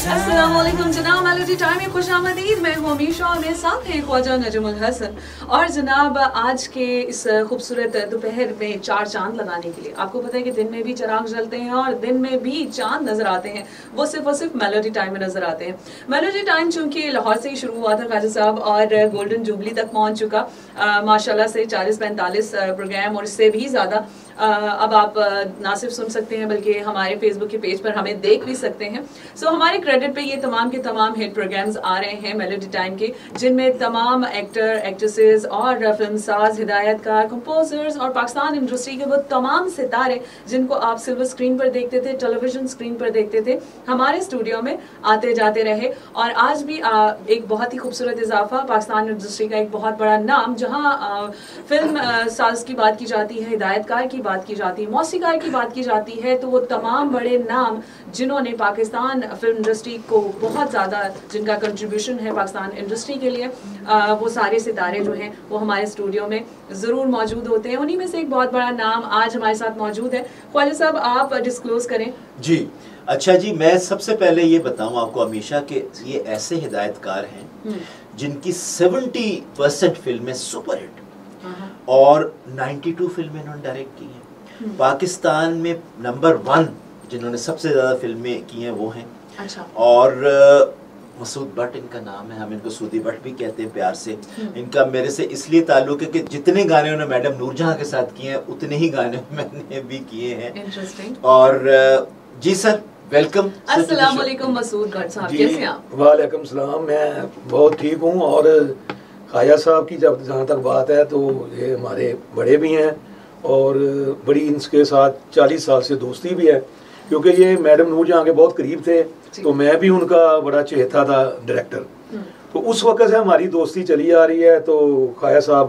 अस्सलामुअलैकुम जनाब, melody time में खुशामदीद। मैं हूँ अमीशा और मेरे साथ हैं ख्वाजा नजमुल हसन। और जनाब आज के इस खूबसूरत दोपहर में चार चांद लगाने के लिए, आपको पता है कि दिन में भी चिराग जलते हैं और दिन में भी चांद नजर आते हैं, वो सिर्फ और सिर्फ मेलोडी टाइम में नजर आते हैं। मेलोडी टाइम चूंकि लाहौर से ही शुरू हुआ था ख्वाजा साहब और गोल्डन जुबली तक पहुंच चुका माशाल्लाह से 40-45 प्रोग्राम और इससे भी ज़्यादा। अब आप ना सिर्फ सुन सकते हैं बल्कि हमारे फेसबुक के पेज पर हमें देख भी सकते हैं। सो हमारे क्रेडिट पे ये तमाम के तमाम हिट प्रोग्राम्स आ रहे हैं मेलोडी टाइम के, जिनमें तमाम एक्टर एक्ट्रेसेस और फिल्म साज, हिदायतकार, कंपोजर्स और पाकिस्तान इंडस्ट्री के वो तमाम सितारे जिनको आप सिल्वर स्क्रीन पर देखते थे, टेलीविजन स्क्रीन पर देखते थे, हमारे स्टूडियो में आते जाते रहे। और आज भी एक बहुत ही खूबसूरत इजाफा, पाकिस्तान इंडस्ट्री का एक बहुत बड़ा नाम, जहाँ फिल्म साज की बात की जाती है, हिदायतकार की बात की जाती है, मौसीकार की बात की जाती है, तो वो तमाम बड़े नाम जिन्होंने पाकिस्तान फिल्म इंडस्ट्री को बहुत ज़्यादा, जिनका कंट्रीब्यूशन है पाकिस्तान इंडस्ट्री के लिए, वो सारे सितारे जो हैं वो हमारे स्टूडियो में ज़रूर मौजूद होते हैं। उन्हीं में से एक बहुत बड़ा नाम आज हमारे साथ मौजूद है। ख्वाजा साहब आप डिस्क्लोज करें। जी अच्छा जी, मैं सबसे पहले ये बताऊं आपको हमेशा कि ये ऐसे हिदायतकार हैं जिनकी 70% फिल्में सुपर हिट और 92 फिल्में इन्होंने डायरेक्ट की हैं। पाकिस्तान में नंबर 1 जिन्होंने सबसे ज़्यादा फिल्में की हैं वो हैं। अच्छा। और मसूद भट्ट इनका नाम है, हम इनको सूदी भट्ट भी कहते हैं प्यार से। इनका मेरे से इसलिए ताल्लुक है कि जितने गाने उन्होंने मैडम नूरजहां के साथ किए हैं उतने ही गाने मैंने भी किए हैं। इंटरेस्टिंग। और जी सर, वेलकम। अस्सलाम वालेकुम मसूद भट्ट साहब, कैसे हैं आप? वालेकुम सलाम, मैं बहुत ठीक हूँ। और ख्वाजा साहब की जहाँ तक बात है तो ये हमारे बड़े भी हैं और बड़ी इनके साथ 40 साल से दोस्ती भी है, क्योंकि ये मैडम नूरजहां के बहुत करीब थे, तो मैं भी उनका बड़ा चहेता था डायरेक्टर। तो उस वक्त से हमारी दोस्ती चली आ रही है। तो ख्वाजा साहब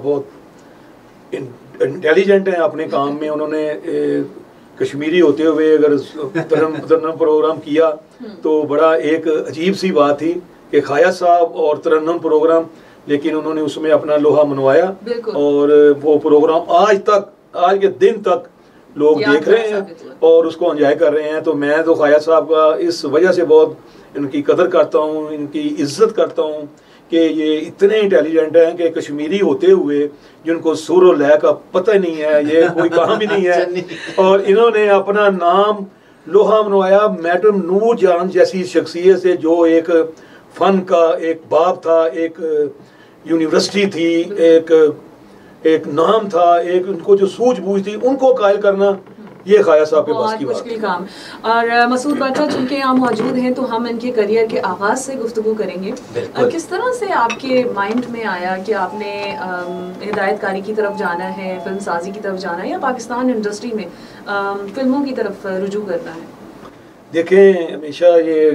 बहुत इंटेलिजेंट हैं अपने काम में। उन्होंने कश्मीरी होते हुए अगर तरन्नुम प्रोग्राम किया तो बड़ा एक अजीब सी बात थी कि ख्वाजा साहब और तरन्नुम प्रोग्राम, लेकिन उन्होंने उसमें अपना लोहा मनवाया और वो प्रोग्राम आज के दिन तक लोग देख रहे हैं और उसको एंजॉय कर रहे हैं। तो मैं तो ख्वाजा साहब का इस वजह से बहुत इनकी कदर करता हूँ, इनकी इज्जत करता हूँ कि ये इतने इंटेलिजेंट हैं कि कश्मीरी होते हुए जिनको सुर और लय का पता ही नहीं है, ये कोई काम ही नहीं है, और इन्होंने अपना नाम लोहा मनवाया मैडम नूरजहां जैसी शख्सियत से, जो एक फन का एक बाप था, एक यूनिवर्सिटी थी, एक नाम था, एक उनको जो सूझबूझ थी, उनको कायल करना ये ख्वाजा साहब के पास की बात है। काम। और मसूद भट्ट साहब चूंकि यहाँ मौजूद हैं तो हम इनके करियर के आगाज से गुफ्तगू करेंगे। किस तरह से आपके माइंड में आया कि आपने हिदायतकारी की तरफ जाना है, फिल्म साजी की तरफ जाना है, या पाकिस्तान इंडस्ट्री में फिल्मों की तरफ रुजू करना है? देखें, हमेशा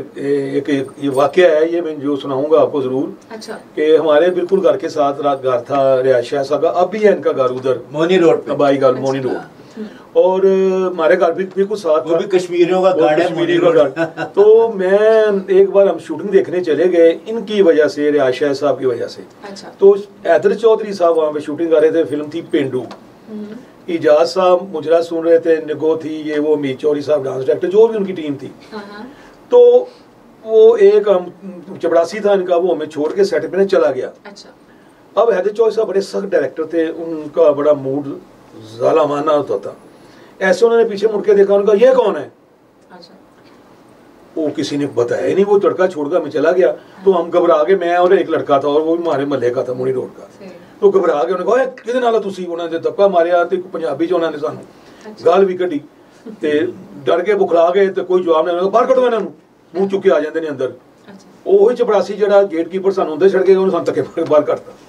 ये वाक़या है, ये मैं जो सुनाऊंगा आपको ज़रूर। अच्छा। कि हमारे बिल्कुल घर के साथ घर था रिहायश साहब का, अब भी है इनका घर उधर मोनी रोड पे, बाई गाल मोनी रोड, और हमारे घर भी बिल्कुल साथ, वो भी कश्मीरियों का गार्ड है, मोनी रोड। तो मैं एक बार हम शूटिंग देखने चले गए इनकी वजह से, रिहायश साहब की वजह से। अच्छा। तो हैदर चौधरी साहब वहाँ पे शूटिंग कर रहे थे, फिल्म थी पेंडू। इजाज साहब मुजरा सुन रहे थे, निगो थी, ये वो मीर चौधरी साहब डांस डायरेक्टर, जो भी उनकी टीम थी। तो वो एक चपड़ासी था इनका, वो हमें छोड़ के सेट पे चला गया। अच्छा। अब हैदर चौधरी साहब बड़े सख्त डायरेक्टर थे, उनका बड़ा मूड जालिमाना होता था। ऐसे उन्होंने पीछे मुड़ के देखा, उनका ये कौन है? अच्छा। वो किसी ने बताया ही नहीं, वो लड़का छोड़कर मैं चला गया। तो हम घबरा गए, मैं और एक लड़का था, और वो भी हमारे महल्ले का था, मोनी रोड का। तो घबरा गए, उन्होंने कहा किहदे नाल तुसी? उन्होंने धक्का मारिया ते पंजाबी च उन्होंने सानू गाल भी कढ़ी ते डर के बुखला गए, तो कोई जवाब नहीं, बाहर कढो इन्हां नूं, मुंह चुक के आ जाते ने अंदर। ਉਹੀ चपड़ासी ਜਿਹੜਾ गेटकीपर सानू अंदर छड़ के ਉਹਨੇ ਸਾਨੂੰ ਧੱਕੇ बाहर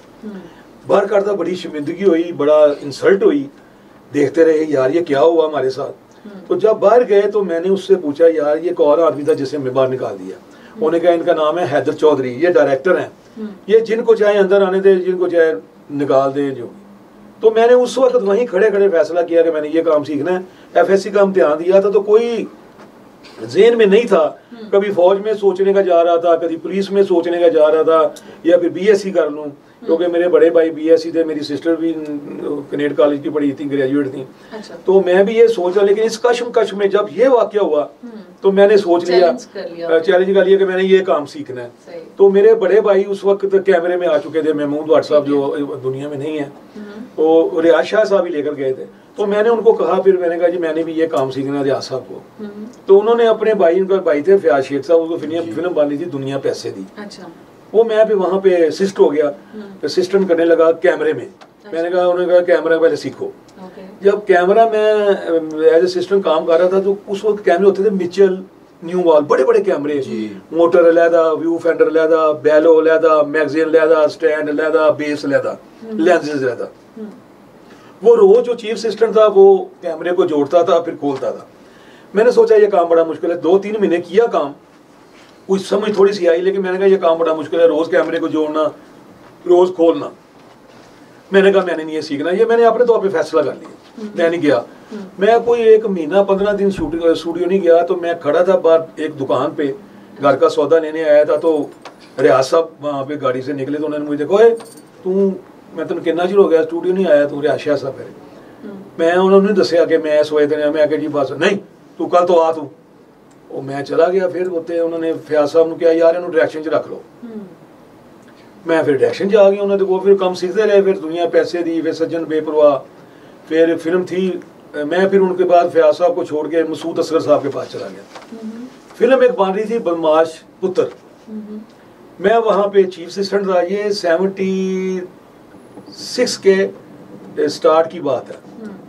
करता। बड़ी शर्मिंदगी हुई, बड़ा इंसल्ट हुई। देखते रहे यार ये क्या हुआ हमारे साथ। तो जब बाहर गए तो मैंने उससे पूछा, यार ये कौन आदमी था जिसे हमें बाहर निकाल दिया? उन्होंने कहा इनका नाम है हैदर चौधरी, ये डायरेक्टर हैं, ये जिनको चाहे अंदर आने दे, जिनको चाहे निकाल दे। जो तो मैंने उस वक्त वहीं खड़े खड़े फैसला किया कि मैंने ये काम सीखना है। FSC का इम्तिहान दिया था तो कोई ज़हन में नहीं था, कभी फौज में सोचने का जा रहा था, कभी पुलिस में सोचने का जा रहा था, या फिर BSc कर लूँ, क्योंकि मेरे बड़े भाई BSc थे, मेरी सिस्टर भी कनेड कॉलेज की पढ़ी थी, ग्रेजुएट थी। अच्छा। तो मैं भी ये सोचा, लेकिन इस कश्मकश में जब ये वाक़या हुआ तो मैंने सोच लिया, चैलेंज कर लिया कि मैंने ये काम सीखना है। तो मेरे बड़े भाई उस वक्त कैमरे में आ चुके थे, महमूद भट्ट साहब जो दुनिया में नहीं है, तो रियाज शाह साहब ही लेकर गए थे। तो मैंने उनको कहा, फिर मैंने कहा जी मैंने भी ये काम सीखना है रियाज साहब को। तो उन्होंने अपने भाई, उनका भाई थे फयाज शेख साहब, उनको फिल्म बनी थी दुनिया पैसे दी। वो मैं भी वहाँ पे असिस्ट हो गया, असिस्टेंट करने लगा कैमरे में। मैंने कहा, उन्होंने कहा कैमरा पहले सीखो। जब कैमरा में एज असिस्टेंट काम कर रहा था तो उस वक्त कैमरे होते थे मिचेल, न्यू वॉल, बड़े बड़े कैमरे, मोटर अलहदा, व्यू फेंडर अलहदा, बैलो अलहदा, मैगजीन अलहदा, स्टैंड अलहदा, बेस अलहदा, लेंसेज अलहदा। वो रोज जो चीफ असिस्टेंट था वो कैमरे को जोड़ता था फिर खोलता था। मैंने सोचा ये काम बड़ा मुश्किल है, 2-3 महीने किया काम, कुछ समझ थोड़ी सी आई, लेकिन मैंने कहा ये काम बड़ा मुश्किल है, रोज कैमरे को जोड़ना, रोज खोलना। मैंने कहा मैंने नहीं ये सीखना, ये मैंने अपने तौर पे फैसला कर लिया। मैं नहीं गया, मैं कोई 1 महीना 15 दिन स्टूडियो नहीं गया। तो मैं खड़ा था बाहर एक दुकान पे, घर का सौदा लेने आया था। तो रियाज साहब वहाँ पे गाड़ी से निकले, तो उन्होंने मुझे देखो, तू मैं तेन कितना चिर हो गया स्टूडियो नहीं आया, तू रियाज शाह साहब है। मैं उन्होंने दसिया कि मैं सोचते मैं आके जी बस नहीं तू कल तो आ तू। और मैं चला गया। फिर होते उन्होंने फयाज साहब ने कहा यार इन्होंने डायरेक्शन च रख लो। मैं फिर डायरेक्शन च आ गया। उन्होंने वो फिर कम सीखते रहे, फिर दुनिया पैसे दी, फिर सज्जन बेपरवाह, फिर फिल्म थी। मैं फिर उनके बाद फयाज साहब को छोड़ के मसूद असगर साहब के पास चला गया। फिल्म एक बन रही थी बदमाश पुत्र, मैं वहाँ पे चीफ असिस्टेंट था। ये 76 के स्टार्ट की बात है।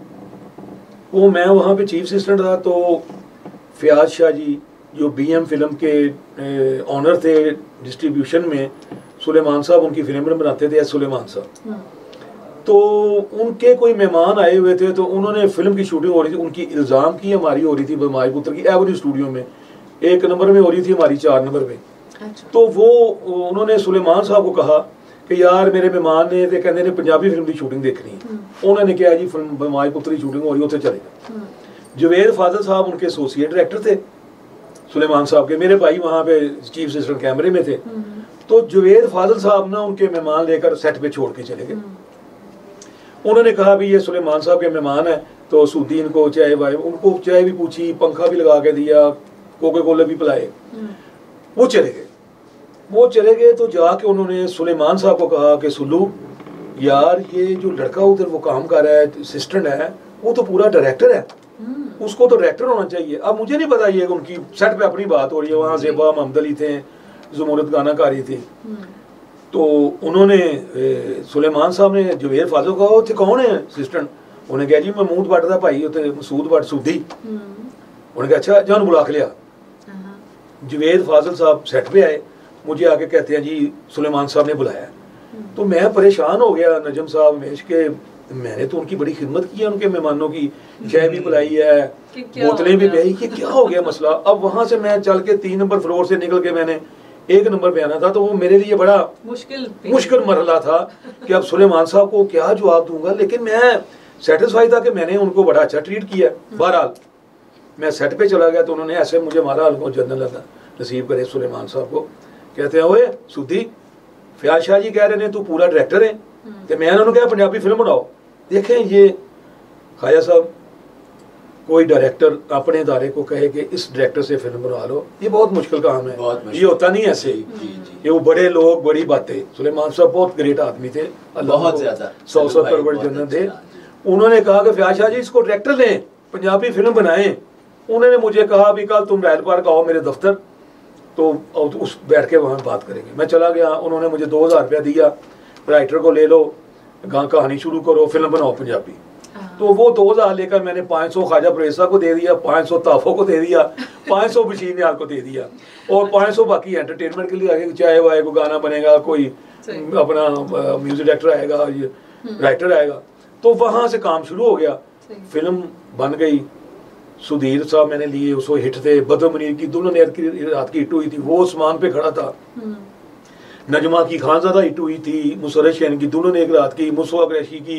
वो मैं वहाँ पे चीफ असिस्टेंट था। तो फयाज शाह जी जो BM फिल्म के ऑनर थे डिस्ट्रीब्यूशन में, सुलेमान साहब उनकी फिल्म बनाते थे, सुलेमान साहब। तो उनके कोई मेहमान आए हुए थे, तो उन्होंने फिल्म की शूटिंग हो रही थी, उनकी इल्ज़ाम की हमारी हो रही थी बदमाश पुत्र की एवरी स्टूडियो में, 1 नंबर में हो रही थी, हमारी 4 नंबर पे। तो वो उन्होंने सुलेमान साहब को कहा कि यार मेरे मेहमान ने ते कहते ने पंजाबी फिल्म की शूटिंग देखनी है। उन्होंने कहा जी फिल्म बदमाश पुत्र की शूटिंग हो रही है, उत्थे चलेगा। जवेद फाजिल साहब उनके एसोसिएट डायरेक्टर थे सुलेमान साहब के, मेरे भाई वहाँ पे चीफ असिस्टेंट कैमरे में थे। तो जवेद फाजिल साहब ना उनके मेहमान लेकर सेट पे छोड़ के चले गए। उन्होंने कहा भी ये सुलेमान साहब के मेहमान है, तो सूदी इनको चाय वाय, उनको चाय भी पूछी, पंखा भी लगा के दिया, कोके कोले भी पिलाए। वो चले गए। तो जाके उन्होंने सुलेमान साहब को कहा कि सुल्लू यार ये जो लड़का उधर वो काम कर रहा है, असिस्टेंट है, वो तो पूरा डायरेक्टर है, उसको तो डायरेक्टर होना चाहिए। अब मुझे नहीं पता ये उनकी सेट पे अपनी बात हो रही है, वहाँ ज़ेबा मोहम्मद अली थे, ज़ुमूरत गानाकारी थी। तो उन्होंने सुलेमान साहब ने जवेद फाजिल को कहा कौन है असिस्टेंट? उन्हें कहा जी महमूद भट्ट का भाई उत्ते मसूद भट्ट सूदी। उन्हें कहा अच्छा जान बुला के लिया। जवेद फाजिल साहब सेट पे आए, मुझे आके कहते हैं जी सुलेमान साहब ने बुलाया। तो मैं परेशान हो गया, नजम साहब मेश के, मैंने तो उनकी बड़ी खिदमत की है, उनके मेहमानों की चाय भी बुलाई है, बोतलें भी पिलाई, कि क्या हो गया मसला। अब वहां से मैं चल के 3 नंबर फ्लोर से निकल के मैंने 1 नंबर पे आना था। तो वो मेरे लिए बड़ा मुश्किल मरहला था कि अब सुलेमान साहब को क्या जवाब दूंगा। लेकिन मैं सेटिस्फाई था कि मैंने उनको बड़ा अच्छा ट्रीट किया। बहरहाल मैं सेट पे चला गया, तो उन्होंने ऐसे मुझे मारा हल्को जनरल लगा नसीब करे सुलेमान साहब को। कहते हैं ओए सुधी, फयाज शाह जी कह रहे हैं तू पूरा डायरेक्टर है, तो मैं उन्होंने कहा पंजाबी फिल्म बनाओ। देखें ये ख्वाजा साहब, कोई डायरेक्टर अपने इदारे को कहे कि इस डायरेक्टर से फिल्म बना लो, ये बहुत मुश्किल काम है, ये होता नहीं ऐसे। ये वो बड़े लोग बड़ी बातें, सुलेमान साहब बहुत ग्रेट आदमी थे, बहुत ज्यादा 100 करोड़ जन्नत थे। उन्होंने कहा कि फयाज शाह जी इसको डायरेक्टर लें, पंजाबी फिल्म बनाएं। उन्होंने मुझे कहा भी कल तुम रायल पार्क आओ मेरे दफ्तर, तो उस बैठ के वहाँ बात करेंगे। मैं चला गया, उन्होंने मुझे 2000 रुपया दिया, राइटर को ले लो, कहानी शुरू करो, फिल्म बनाओ पंजाबी। तो वो 2000 लेकर मैंने 500 ख्वाजा प्रेसा को दे दिया, 500 ताफो को दे दिया, 500 बशीर नियाल को दे दिया, और 500 बाकी एंटरटेनमेंट के लिए आगे, चाहे वाय को गाना बनेगा, कोई अपना म्यूजिक डायरेक्टर आएगा, ये राइटर आएगा। तो वहाँ से काम शुरू हो गया, फिल्म बन गई। सुधीर साहब मैंने लिए, उसको हिट थे। बदर मुनीर की दुल्हन रात की हिट हुई थी, वो उस्मान पे खड़ा था। नजमा की खानजादा हिट हुई थी, मुसर्रत शैन की दुल्हन एक रात की, मुसवा कुरैशी की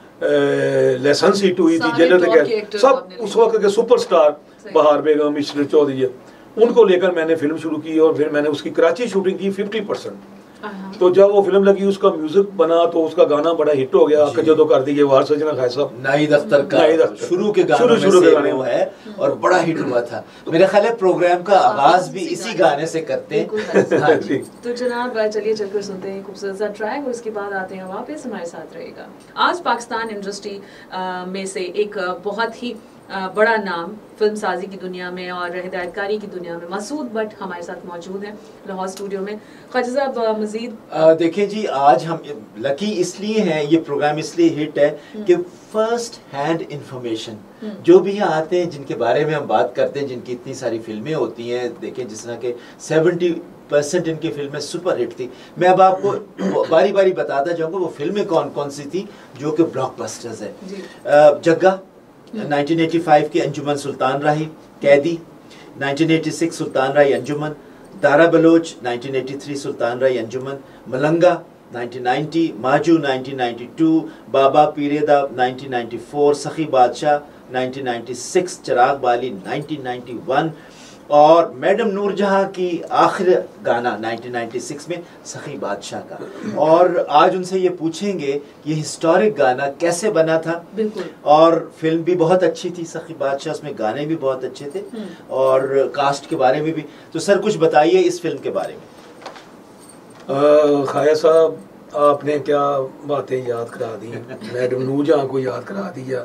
लाइसेंस हिट हुई थी, जन्नत सब उस वक्त के सुपरस्टार, बहार बेगम, मिश्र चौधरी, उनको लेकर मैंने फिल्म शुरू की। और फिर मैंने उसकी कराची शूटिंग की 50%। तो जब वो फिल्म लगी उसका म्यूजिक बना तो उसका गाना बड़ा हिट हो गया, कजो कर दी वार सजना खाए साहब, नाहिद अख्तर का शुरू के गाने वो है और बड़ा हिट हुआ था। मेरा ख्याल है प्रोग्राम का आगाज भी इसी गाने से करते हैं। हाँ जी। तो जनाब चलिए चलकर सुनते हैं खूबसूरत सा ट्रैक और उसके बाद आते हैं वापस हमारे साथ रहेगा। आज पाकिस्तान इंडस्ट्री में से एक बहुत ही बड़ा नाम फिल्म साजी की दुनिया में और हिदायतकारी की दुनिया में मसूद भट्ट हमारे साथ मौजूद हैं लाहौर स्टूडियो में। ख्वाजा साहब मजीद देखिए जी, आज हम लकी इसलिए हैं, ये प्रोग्राम इसलिए हिट है कि फर्स्ट हैंड इंफॉर्मेशन जो भी यहाँ आते हैं जिनके बारे में हम बात करते हैं, जिनकी इतनी सारी फिल्में होती हैं, देखें जिस तरह के 70% इनकी फिल्में सुपर हिट थी। मैं अब आपको बारी बारी बताता जाऊंगा वो फिल्में कौन कौन सी थी जो कि ब्लॉकबस्टर्स है। जग्गा 1985 की अंजुमन सुल्तान राही, कैदी 1986 सुल्तान राही अंजुमन, दारा बलोच 1983 सुल्तान राही अंजुमन, मलंगा 1990, माजू 1992, बाबा पीरेदा 1994, सखी बादशाह 1996, चिराग बाली 1991 और मैडम नूरजहां की आखिर गाना 1996 में सखी बादशाह का। और आज उनसे ये पूछेंगे कि ये हिस्टोरिक गाना कैसे बना था। बिल्कुल। और फिल्म भी बहुत अच्छी थी सखी बादशाह, उसमें गाने भी बहुत अच्छे थे और कास्ट के बारे में भी। तो सर कुछ बताइए इस फिल्म के बारे में। खाया साहब आपने क्या बातें याद करा दी, मैडम नूरजहां को याद करा दिया।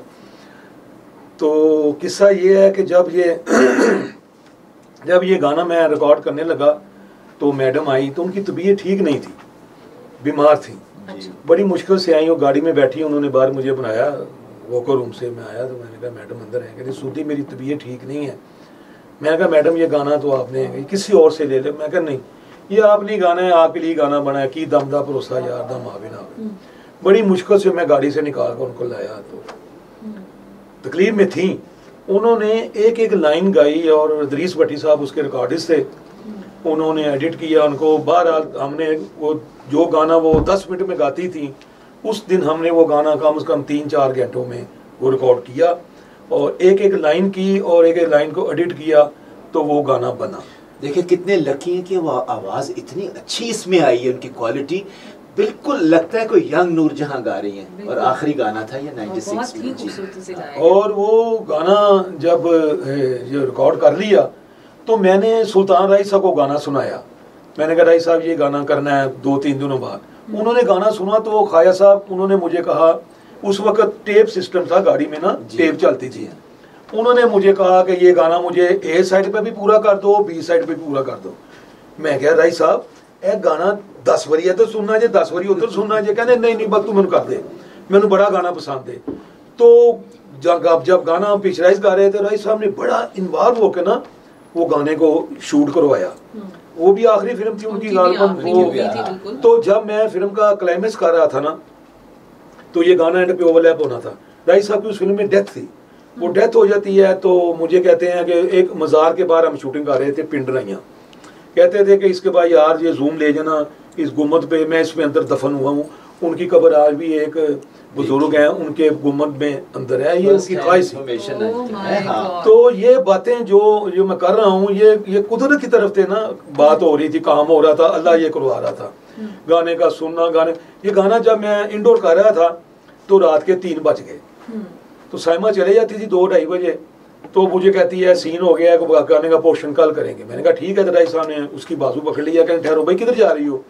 तो किस्सा ये है कि जब ये गाना मैं रिकॉर्ड करने लगा तो मैडम आई तो उनकी तबीयत ठीक नहीं थी, बीमार थी। बड़ी मुश्किल से आई, वो गाड़ी में बैठी, उन्होंने बाहर मुझे बनाया, वॉकर रूम से मैं आया तो मैंने कहा मैडम अंदर है, कहते सूदी मेरी तबीयत ठीक नहीं है। मैंने कहा मैडम ये गाना तो आपने किसी और से ले ले। मैं कहा नहीं, ये आपने गाना है, आपके लिए गाना बना है, की दम दा भरोसा यार दम आवे ना आवे। बड़ी मुश्किल से मैं गाड़ी से निकाल कर उनको लाया, तो तकलीफ में थी। उन्होंने एक एक लाइन गाई और दरीस भट्टी साहब उसके रिकॉर्डिस्ट थे, उन्होंने एडिट किया उनको। बहरहाल हमने वो जो गाना वो 10 मिनट में गाती थी, उस दिन हमने वो गाना कम से कम 3-4 घंटों में वो रिकॉर्ड किया और एक एक लाइन की और एक एक लाइन को एडिट किया तो वो गाना बना। देखिए कितने लकी हैं कि वो आवाज़ इतनी अच्छी इसमें आई है, उनकी क्वालिटी बिल्कुल लगता है कोई यंग नूरजहां गा रही हैं। और आखिरी गाना था ये 96 में। और वो गाना जब ये रिकॉर्ड कर लिया तो मैंने सुल्तान राही साहब को गाना सुनाया। मैंने कहा राही साहब ये गाना करना है 2-3 दिनों बाद। उन्होंने गाना सुना तो खाया साहब उन्होंने मुझे कहा, उस वक्त टेप सिस्टम था गाड़ी में ना, टेप चलती थी। उन्होंने मुझे कहा कि ये गाना मुझे ए साइड पे भी पूरा कर दो, बी साइड पे पूरा कर दो। मैं कहा राही साहब ਇਹ गाना 10 ਵਾਰੀ ਇੱਧਰ सुनना जे 10 ਵਾਰੀ उधर सुनना जे। कहते नहीं बस तू मैनू कर दे, मैनू बड़ा गाना पसंद है। तो जब गाना पिक्चराइज गा रहे थे राही साहब ने बड़ा इन्वॉल्व होकर ना वो गाने को शूट करवाया। वो भी आखिरी फिल्म थी उनकी एल्बम। तो जब मैं फिल्म का क्लाइमेक्स कर रहा था ना तो ये गाना एंड पे ओवरलैप होना था। राही साहब की उस फिल्म में डेथ थी, वो डेथ हो जाती है तो मुझे कहते हैं कि एक मज़ार के बाहर हम शूटिंग कर रहे थे, पिंडराइयाँ। कहते थे कि इसके बाद यार ये जूम ले जाना इस गुम्मद पे, मैं इसमें अंदर दफन हुआ हूँ। उनकी कब्र आज भी एक बुजुर्ग हैं उनके गुम्मद में अंदर है, ये उनकी ख्वाहिश है। तो ये बातें जो मैं कर रहा हूँ ये कुदरत की तरफ से ना बात हो रही थी, काम हो रहा था, अल्लाह ये करवा रहा था। गाने का सुनना, ये गाना जब मैं इंडोर कर रहा था तो रात के 3 बज गए। तो साइमा चले जाती थी 2-2:30 बजे। तो मुझे कहती है सीन हो गया, गाने का पोर्शन कल करेंगे। मैंने कहा ठीक है। तो राय साहब ने उसकी बाजू पकड़ लिया, कहते ठहरो भाई किधर जा रही हो।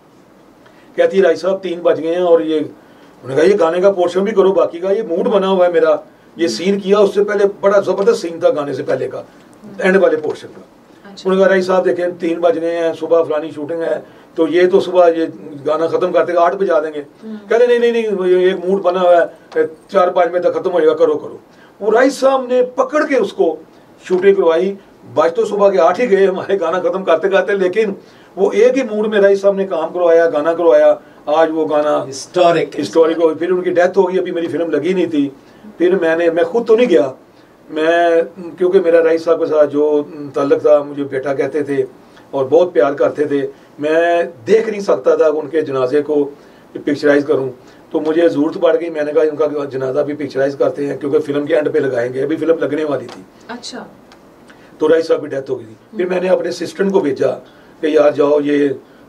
कहती है राय साहब 3 बज गए हैं और ये, उन्होंने कहा ये गाने का पोर्शन भी करो, बाकी का ये मूड बना हुआ है मेरा, ये सीन किया उससे पहले बड़ा जबरदस्त सीन था गाने से पहले का, एंड वाले पोर्शन का। उन्होंने कहा राय साहब देखें 3 बज गए हैं, सुबह फलानी शूटिंग है, तो ये तो सुबह ये गाना खत्म करते 8 बजा देंगे। कहते नहीं एक मूड बना हुआ है, 4-5 बजे तक खत्म हो जाएगा, करो। वो राय साहब ने पकड़ के उसको शूटिंग करवाई। बज तो सुबह के 8 ही गए हमारे गाना खत्म करते करते, लेकिन वो एक ही मूड में राय साहब ने काम करवाया, गाना करवाया। आज वो गाना हिस्टोरिक हो। फिर उनकी डेथ हो गई, अभी मेरी फिल्म लगी नहीं थी। फिर मैं खुद तो नहीं गया, मैं क्योंकि मेरा राय साहब के साथ जो ताल्लुक था, मुझे बेटा कहते थे और बहुत प्यार करते थे, मैं देख नहीं सकता था उनके जनाजे को पिक्चराइज करूं। तो मुझे ज़रूरत पड़ गई, मैंने कहा उनका जनाजा भी पिक्चराइज करते हैं क्योंकि फिल्म के एंड पे लगाएंगे, अभी फिल्म लगने वाली थी। अच्छा। तो राय साहब की डेथ हो गई थी। फिर मैंने अपने असिस्टेंट को भेजा कि यार जाओ ये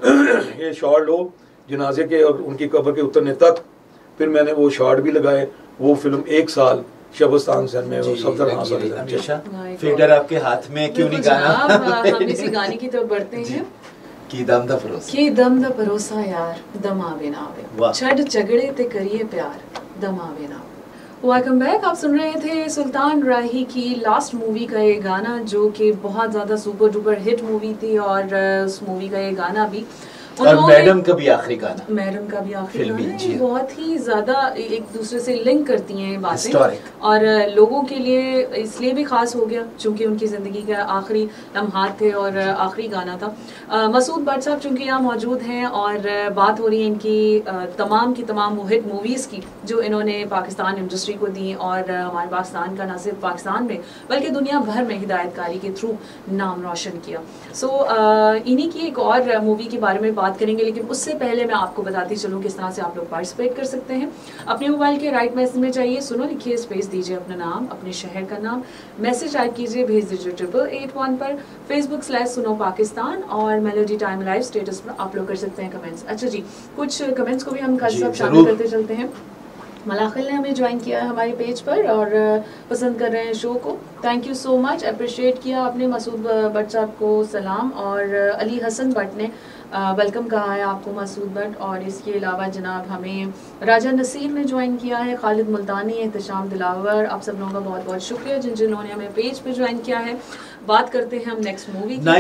ये शॉट लो जनाजे के और उनकी कब्र के उतरने तक, फिर मैंने वो शॉट भी लगाए। वो फिल्म 1 साल शबस्तान से में वो सफदर हासिल। फीडर आपके हाथ में क्यों नहीं गाना? हम इसी गाने की तरफ बढ़ते हैं। की दम दा भरोसा, की दम दा भरोसा यार, दम आवे ना आवे, छड़ झगड़े ते करिए प्यार, दम आवे ना आवे। Welcome back. आप सुन रहे थे सुल्तान राही की लास्ट मूवी का ये गाना, जो कि बहुत ज़्यादा सुपर डुपर हिट मूवी थी, और उस मूवी का ये गाना भी, और मैडम का भी आखिरी गाना, मैडम का भी आखिरी गाना, बहुत ही ज्यादा एक दूसरे से लिंक करती हैं बातें, और लोगों के लिए इसलिए भी खास हो गया चूंकि उनकी जिंदगी का आखिरी लम्हात थे और आखिरी गाना था। मसूद भट्ट साहब चूंकि यहाँ मौजूद हैं और बात हो रही है इनकी तमाम की तमाम वो हिट मूवीज़ की जो इन्होंने पाकिस्तान इंडस्ट्री को दी, और हमारे पाकिस्तान का न सिर्फ पाकिस्तान में बल्कि दुनिया भर में हिदायतकारी के थ्रू नाम रोशन किया। सो इन्हीं की एक और मूवी के बारे में बात करेंगे, लेकिन उससे पहले मैं आपको बताती चलूँ किस तरह से आप लोग पार्टिसिपेट कर सकते हैं। अपने मोबाइल के राइट मैसेज में जाइए, सुनो लिखिए, स्पेस दीजिए अपना नाम, अपने शहर का नाम, मैसेज टाइप कीजिए, भेज दीजिए 8881 पर, Facebook/सुनो पाकिस्तान, और मेलोडी टाइम लाइव स्टेटस पर आप लोग कर सकते हैं कमेंट्स। अच्छा जी, कुछ कमेंट्स को भी हम काजी साहब शामिल करते चलते हैं। मलाखिल ने हमें ज्वाइन किया है हमारे पेज पर और पसंद कर रहे हैं शो को, thank you so much, appreciate किया आपने। मसूद भट्ट साहब को सलाम, और अली हसन भट्ट ने वेलकम कहा है आपको मसूद भट्ट। और इसके अलावा जनाब हमें राजा नसीर ने ज्वाइन किया है, खालिद मुल्तानी, एहतशाम दिलावर, आप सब लोगों का बहुत बहुत शुक्रिया जिन जिन लोगों ने हमें पेज पे ज्वाइन किया है। बात करते हैं हम नेक्स्ट मूवी की।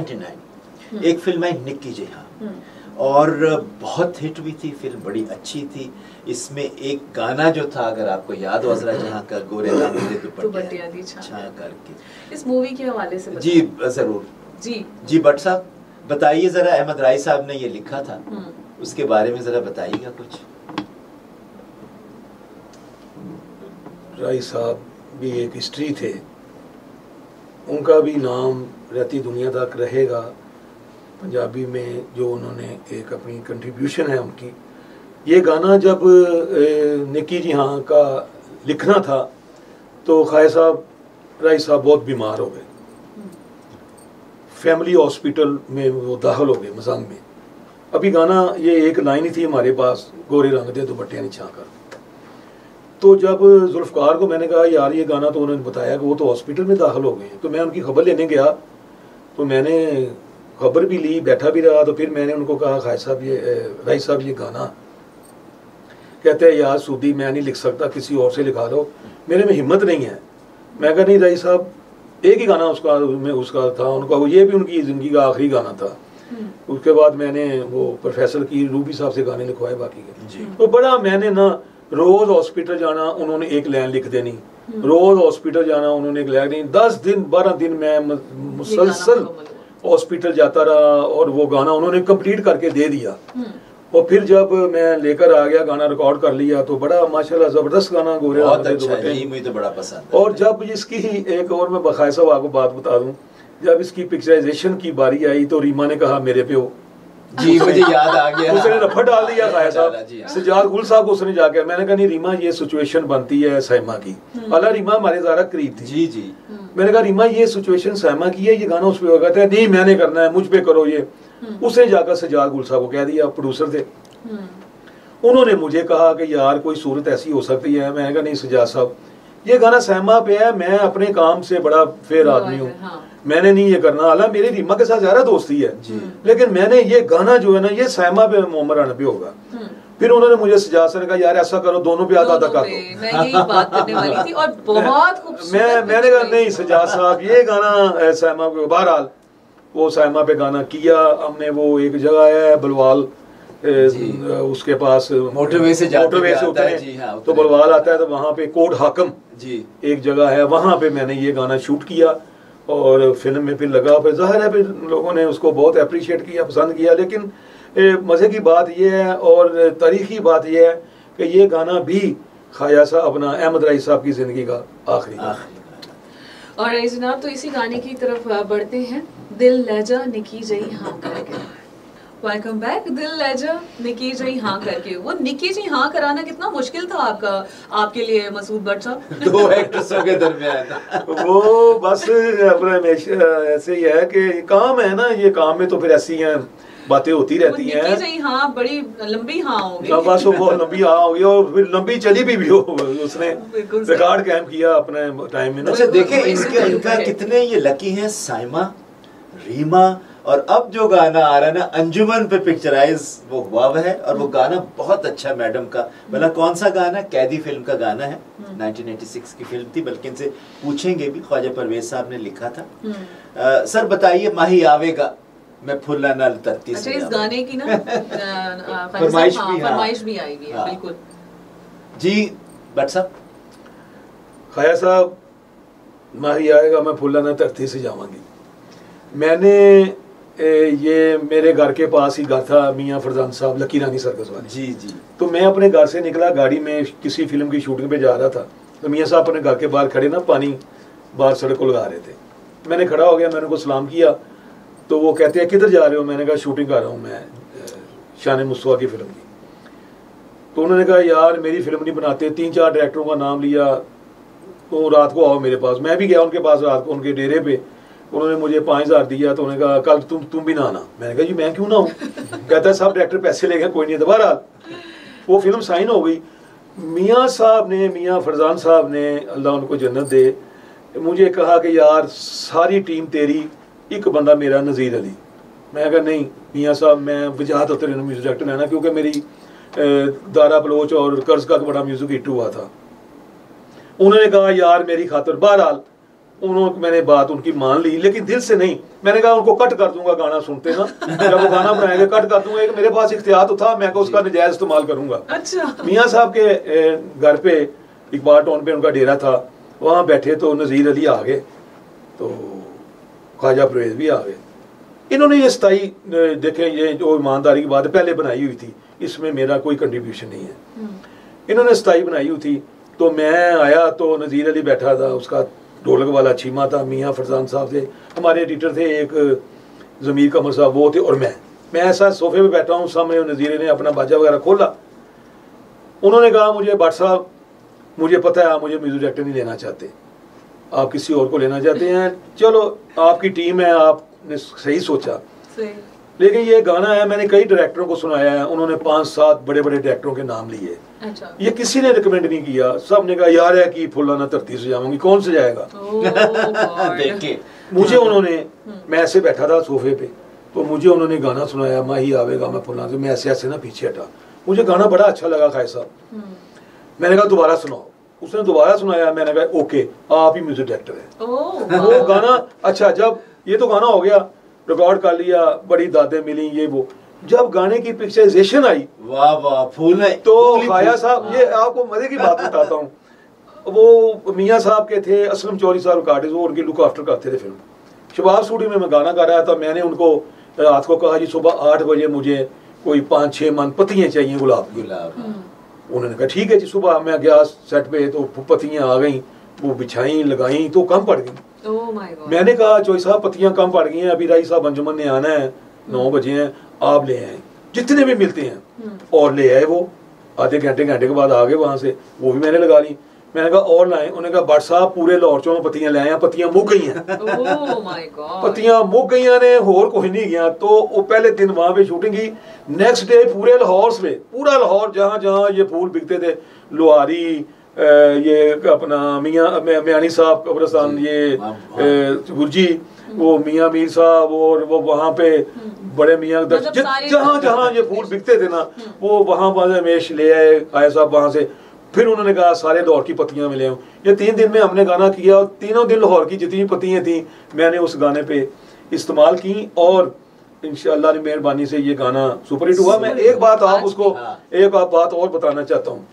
1999 एक फिल्म है निक्की जी हाँ, और बहुत हिट भी थी फिल्म, बड़ी अच्छी थी। इसमें एक गाना जो था, अगर आपको याद हो, जरा जहाँ का गोरे रंग दे दुपट्टियाँ दी छा करके, इस मूवी के हवाले से जी जरूर जी भट्ट साहब बताइए जरा। अहमद राय साहब ने ये लिखा था, उसके बारे में जरा बताइएगा कुछ। राय साहब भी एक हिस्ट्री थे, उनका भी नाम रहती दुनिया तक रहेगा पंजाबी में, जो उन्होंने एक अपनी कंट्रीब्यूशन है उनकी। ये गाना जब निक्की जी हाँ का लिखना था तो खाय साहब राय साहब बहुत बीमार हो गए, फैमिली हॉस्पिटल में वो दाखिल हो गए मजंग में। अभी गाना ये एक लाइन ही थी हमारे पास, गोरे रंग दे दुपट्टियाँ निछा कर। तो जब जुल्फकार को मैंने कहा यार ये गाना, तो उन्होंने बताया कि वो तो हॉस्पिटल में दाखिल हो गए हैं। तो मैं उनकी खबर लेने गया, तो मैंने खबर भी ली, बैठा भी रहा। तो फिर मैंने उनको कहा खाय साहब ये राय साहब ये गाना, कहते हैं यार सूदी मैं नहीं लिख सकता, किसी और से लिखा दो, मेरे में हिम्मत नहीं है। मैं कहा नहीं राय साहब, एक ही गाना उसका था, उनका वो ये भी उनकी ज़िंदगी का आखिरी गाना था। उसके बाद मैंने वो प्रोफेसर की रूबी साहब से गाने लिखवाए बाकी के। तो बड़ा मैंने ना रोज हॉस्पिटल जाना, उन्होंने एक लाइन लिख देनी, रोज हॉस्पिटल जाना, उन्होंने एक लाइन देनी, 10 दिन 12 दिन मैं मुसलसल हॉस्पिटल जाता रहा, और वो गाना उन्होंने कंप्लीट करके दे दिया। और फिर जब मैं लेकर आ गया, गाना रिकॉर्ड कर लिया, तो बड़ा माशाल्लाह जबरदस्त गाना गोरे बहुत अच्छा है, मुझे तो बड़ा पसंद है। और जब इसकी एक और मैं बखाय साहब आपको बात बता दूं, जब इसकी पिक्चराइजेशन की बारी आई तो रीमा ने कहा मेरे पे हो जी, मुझे याद आ गया, उसने रफड़ डाल दिया खाया साहब, सजाद गुल साहब को उसने जाके, मैंने कहा नहीं रीमा ये सिचुएशन बनती है सैमा की, अला रीमा हमारे ज़रा करीब थी जी जी, मैंने कहा रीमा ये सिचुएशन सैमा की है, ये गाना उस पर कहता है नहीं मैंने करना है, मुझ पे करो ये। उसने जाकर सजाद गुल साहब को कह दिया, प्रोड्यूसर थे, उन्होंने मुझे कहा कि यार कोई सूरत ऐसी हो सकती है। मैंने कहा नहीं सजाद साहब ये गाना सैमा पे है, मैं अपने काम से बड़ा फेर आदमी हूँ, मैंने नहीं ये करना। हालांकि मेरी रीमा के साथ ज़्यादा दोस्ती है, लेकिन मैंने ये गाना जो है ना ये सैमा पे मोहम्मद राना पे होगा। फिर उन्होंने मुझे सजाद सर ने कहा यार ऐसा करो दोनों पे आधा आधा कर दो। मैं यही बात करने वाली थी, और बहुत खूबसूरत। मैंने कहा नहीं सजाद साहब ये गाना सैमा पे। बहरहाल वो सैमा पे गाना किया हमने। वो एक जगह है बलवाल, उसके पास मोटरवे से उतरे तो बलवाल आता है, तो वहाँ पे कोट हाकम जी एक जगह है, वहाँ पे मैंने ये गाना शूट किया और फिल्म में फिर लगा। फिर जाहिर है फिर लोगों ने उसको बहुत अप्रिशिएट किया, पसंद किया। लेकिन मज़े की बात यह है और तारीखी बात यह है कि ये गाना भी खाया साहब अपना अहमद राय साहब की ज़िंदगी का आखिरी। और जनाब तो इसी गाने की तरफ बढ़ते हैं, दिल लहजा निकी जई हाँ करके। Welcome back. दिल लहजा निकी जी हाँ करके, वो निकी जी हाँ कराना कितना मुश्किल था आपके लिए मसूद भट्ट साहब? दो एक्ट्रेसों के दरमियान वो बस अपना ऐसे ही है कि काम है ना, ये काम में तो फिर ऐसी हैं बातें होती रहती हैं। हाँ, बड़ी लंबी हाँ होगी। बस वो बहुत लंबी हाँ होगी और फिर लंबी चली भी हो। उसने रिकॉर्ड कायम किया अपने टाइम में। अच्छा देखें इनका कितने ये लकी हैं, साइमा, रीमा, और अब जो गाना आ रहा है ना अंजुमन पे पिक्चराइज वो हुआ है, और वो गाना बहुत अच्छा मैडम का। मतलब कौन सा गाना? कैदी फिल्म का गाना है, 1986 की फिल्म थी, बल्कि इनसे पूछेंगे भी, ख्वाजा परवेज साहब ने लिखा था। सर बताइए, माही आवेगा मैं फुल्ला नल तत्ती। अच्छा, इस गाने की ना फरमाइश भी आई है। बिल्कुल जी भट्ट साहब। खाया साहब, माही आएगा मैं फुल्ला न धरती से जावांगी। मैंने ये मेरे घर के पास ही घर था, मियाँ फरजान साहब, लकी रानी सर्कस वाले। जी जी। तो मैं अपने घर से निकला, गाड़ी में किसी फिल्म की शूटिंग पे जा रहा था। तो मियाँ साहब अपने घर के बाहर खड़े ना, पानी बाहर सड़क को लगा रहे थे। मैंने खड़ा हो गया, मैंने उनको सलाम किया। तो वो कहते हैं किधर जा रहे हो? मैंने कहा शूटिंग कर रहा हूँ मैं शान मुस्तफा की फिल्म की। तो उन्होंने कहा यार मेरी फिल्म नहीं बनाते, 3-4 डायरेक्टरों का नाम लिया, तो रात को आओ मेरे पास। मैं भी गया उनके पास रात को, उनके डेरे पे। उन्होंने मुझे 5000 दिया। तो उन्होंने कहा कल तुम भी ना आना। मैंने कहा जी मैं क्यों ना हूँ? कहता है सब डायरेक्टर पैसे ले गए, कोई नहीं। दोबारा वो फिल्म साइन हो गई। मियाँ साहब ने, मियाँ फरजान साहब ने, अल्लाह उनको जन्नत दे, मुझे कहा कि यार सारी टीम तेरी, एक बंदा मेरा नज़ीर अली। मैं कहा नहीं मियाँ साहब, मैं वजाहत होते रहना म्यूजिक डायरेक्टर रहना, क्योंकि मेरी दारा बलोच और कर्ज का बड़ा म्यूजिक हिट हुआ था। उन्होंने कहा यार मेरी खातिर। बहरहाल उन्होंने, मैंने बात उनकी मान ली, लेकिन दिल से नहीं। मैंने कहा उनको कट कर दूंगा गाना सुनते ना, जब वो गाना बनाएंगे कट कर दूंगा। एक मेरे पास इख्तियार तो था, मैं उसका नजायज इस्तेमाल करूंगा। अच्छा। मियाँ साहब के घर पे इकबाल टाउन पे उनका डेरा था, वहाँ बैठे तो नज़ीर अली आ गए, तो ख्वाजा परवेज भी आ गए। इन्होंने ये स्थाई, देखें ये जो ईमानदारी की बात है, पहले बनाई हुई थी, इसमें मेरा कोई कंट्रीब्यूशन नहीं है। इन्होंने स्थाई बनाई हुई थी। तो मैं आया तो नज़ीर अली बैठा था, उसका ढोलक वाला छीमा था, मियाँ फरजान साहब थे, हमारे एडिटर थे एक ज़मीर कमर साहब, वो थे, और मैं ऐसा सोफे पे बैठा हूँ। सामने नज़ीर ने अपना बाजा वगैरह खोला। उन्होंने कहा मुझे भट्ट साहब, मुझे पता है आप मुझे म्यूजिक डायरेक्टर नहीं लेना चाहते, आप किसी और को लेना चाहते हैं। चलो आपकी टीम है, आपने सही सोचा। लेकिन ये गाना है, मैंने कई डायरेक्टरों को सुनाया है, उन्होंने 5-7 बड़े बड़े डायरेक्टरों के नाम लिए। अच्छा। ये किसी ने रिकमेंड नहीं किया, सब ने कहा यार है कि फुल्ला ना धरती से जाऊंगी, कौन से जाएगा? मुझे उन्होंने, मैं ऐसे बैठा था सोफे पे, तो मुझे उन्होंने गाना सुनाया, माही आवेगा मैं फुल्ला से। मैं ऐसे ऐसे ना पीछे हटा, मुझे गाना बड़ा अच्छा लगा खाए साहब। मैंने कहा दोबारा सुनाओ। उसने दोबारा सुनाया। मैंने कहा ओके आप ही म्यूजिक डायरेक्टर है। वो गाना, अच्छा जब ये तो गाना हो गया, रिकॉर्ड कर लिया, बड़ी दादें मिली, ये वो। जब गाने की पिक्चराइजेशन आई, वाह वाह, फूल तो खाया साहब, ये आपको मजे की बात बताता हूँ, वो मियाँ साहब के थे, असलम चौधरी साहब रिकॉर्ड, वो उनकी लुक आफ्टर करते थे फिल्म। शबाब स्टूडियो में मैं गाना गा रहा था। मैंने उनको रात को कहा जी सुबह 8 बजे मुझे कोई 5-6 मन पत्तियाँ चाहिए गुलाब की। उन्होंने कहा ठीक है जी। सुबह मैं गया सेट पे, तो पत्तियाँ आ गई, वो बिछाई लगाई, तो कम पड़ गई। मैंने कहा चौधरी साहब पत्तियाँ कम पड़ गई हैं, अभी राई साहब अंजुमन ने आना है, 9 बजे हैं, आप ले आए जितने भी मिलते हैं। और ले आए वो, आधे घंटे के बाद आ गए वहाँ से, वो भी मैंने लगा ली। मैंने कहा और लाए? उन्होंने कहा भट्ट साहब पूरे लाहौर चों पत्तियां ले आए, पत्तियां मुक गई हैं। पत्तियां मुक गई ने, होर कोई नहीं गया। तो वो पहले दिन वहाँ पे शूटिंग की, नेक्स्ट डे पूरे लाहौर से, पूरा लाहौर जहाँ जहाँ ये फूल बिकते थे, लोहारी, ये अपना मियाँ म्यानी साहब कब्रिस्तान, ये गुरजी, वो मियाँ मीर साहब, और वो वहाँ पे बड़े मियाँ, जहाँ जहाँ ये फूल बिकते थे ना, वो वहाँ पर हमेश ले आए खाया साहब वहाँ से। फिर उन्होंने कहा सारे लाहौर की पत्तियां मिले हूँ। ये 3 दिन में हमने गाना किया, और तीनों दिन लाहौर की जितनी पत्तियां थी मैंने उस गाने पे इस्तेमाल की, और इंशाअल्लाह की मेहरबानी से ये गाना सुपरहिट हुआ। मैं एक बात आप उसको एक बात और बताना चाहता हूँ।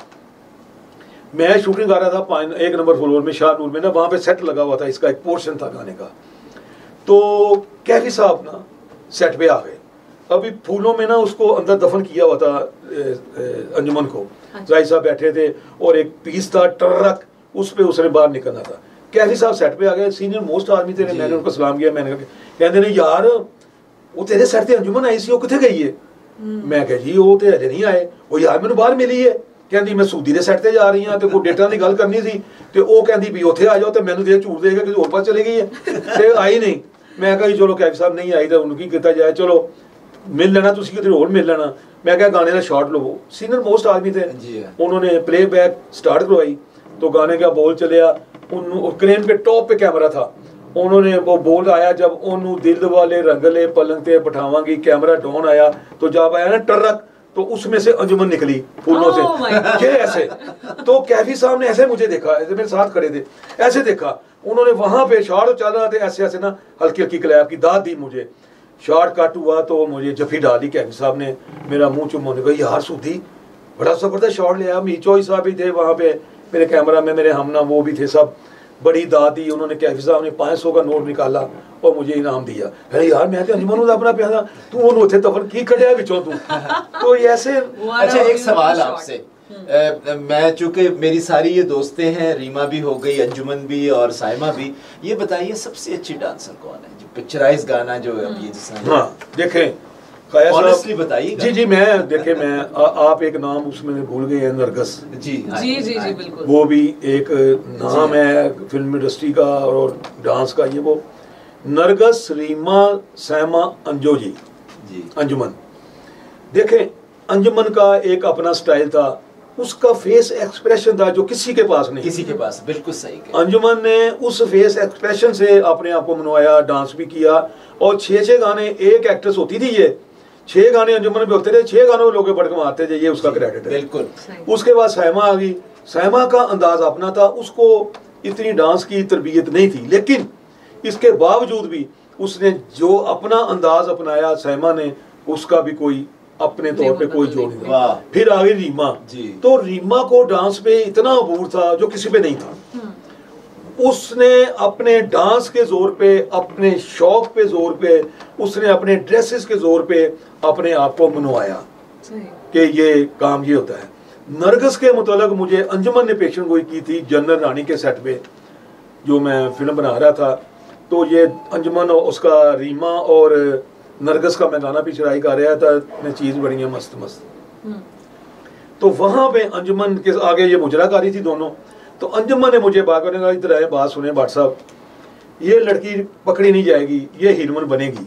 मैं शूटिंग कर रहा था 1 नंबर फ्लोर में, शाहनूर में ना, वहाँ पे सेट लगा हुआ था, इसका एक पोर्शन था गाने का। तो कैफी साहब ना सेट पे आ गए। अभी फूलों में ना उसको अंदर दफन किया हुआ था अंजुमन को। राय साहब बैठे थे और एक पीस था ट्रक, उस पे उसने बाहर निकलना था। कैफी साहब सेट पे आ गए, सीनियर मोस्ट आर्मी थे। मैंने उनको सलाम किया। मैंने कहा कहते नहीं यार वो तेरे सेट ते अंजुमन आई सी, वो कितने गई है? मैं कहा जी वो तो अजे नहीं आए। वो यार मैंने बाहर मिली है। कहती मैं सूदी के सेट ते जा रही हाँ, तो कोई डेटा की गल करनी सी, तो वो कहती भी उत्थे आ जाओ, तो मैंने तो झूठ देगा कि होर पास चली गई है, तो आई नहीं। मैं कहा चलो कैफी साहब नहीं आई तो उनकी किया जाए। चलो मिल लेना तुसी किधर होर मिल लेना। मैं क्या गाने का शॉट लो, सीनियर मोस्ट आदमी थे, उन्होंने प्ले बैक स्टार्ट करवाई तो गाने का बोल चलिया, क्रेन पे टॉप पे कैमरा था, उन्होंने वो बोल आया जब ओनू दिल वाले रंगले पलंग ते बिठावांगी, कैमरा डाउन आया तो जब आया ना टर्रक तो उसमें से अंजुमन निकली फूलों से, ये ऐसे। तो कैफी साहब ने ऐसे मुझे देखा, ऐसे मेरे साथ खड़े थे, ऐसे देखा, उन्होंने वहां पे शॉट चल रहा था ऐसे ऐसे ना हल्की हल्की क्लैप की दाद दी मुझे। शॉट कट हुआ तो मुझे जफी डाली, कैफी साहब ने मेरा मुंह चुम्मा ने कहा यार सूदी बड़ा जबरदस्त शॉट लिया। मीचोई साहब भी थे वहां पे, मेरे कैमरा में मेरे हमना वो भी थे, सब बड़ी दाद दी उन्होंने। कैफी साहब ने 500 का नोट निकाला और मुझे इनाम दिया। अरे यार मैं तो अंजुमन का अपना प्यारा, तू वो थे तफर की कटिया बिचों तू। तो ऐसे। अच्छा एक सवाल आपसे, मैं चूंकि मेरी सारी ये दोस्तें हैं, रीमा भी हो गई, अंजुमन भी और साइमा भी, ये बताइए सबसे अच्छी डांसर कौन है जो पिक्चराइज गाना जो है अब ये जिसने। हाँ देखें ऑनेस्टली बताइए। जी जी मैं देखे मैं आप एक नाम उसमें भूल गए हैं, नरगस जी जी जी जी बिल्कुल, वो भी एक नाम है फिल्म इंडस्ट्री का और डांस का। ये वो नरगस, रीमा, सैमा, अंजो जी अंजुमन। देखें अंजुमन का एक अपना स्टाइल था, उसका फेस एक्सप्रेशन था जो किसी के पास नहीं, किसी के पास, बिल्कुल सही। अंजुमन ने उस फेस एक्सप्रेशन से अपने आप को मनवाया, डांस भी किया और 6 गाने एक एक्ट्रेस होती थी, ये 6 गाने अंजुमन भी होते थे, 6 गानों में लोग बड़क मारते थे, ये उसका क्रेडिट है बिल्कुल। उसके बाद सैमा आ गई, सैमा का अंदाज अपना था, उसको इतनी डांस की तरबियत नहीं थी, लेकिन इसके बावजूद भी उसने जो अपना अंदाज अपनाया सैमा ने, उसका भी कोई अपने तौर पे कोई जोड़ नहीं था। फिर आ गई रीमा जी, तो रीमा को डांस पे इतना अबूर था जो किसी पे नहीं था। उसने अपने डांस के जोर पे, अपने शौक पे जोर पे, उसने अपने ड्रेसेस के जोर पे अपने आप को मनवाया कि ये काम ये होता है। नरगस के मुतालिक मुझे अंजुमन ने पेशन गोई की थी जनरल रानी के सेट पे, जो मैं फिल्म बना रहा था, तो ये अंजुमन और उसका रीमा और नरगस का मैं गाना पिक्चराई कर रहा था, मैं चीज बड़ी है मस्त मस्त। तो वहां पे अंजुमन के आगे ये मुजराकारी थी दोनों, तो अंजुमन ने मुझे बात करने का इधर आए, बात सुने भाट साहब, ये लड़की पकड़ी नहीं जाएगी, ये हीरोइन बनेगी,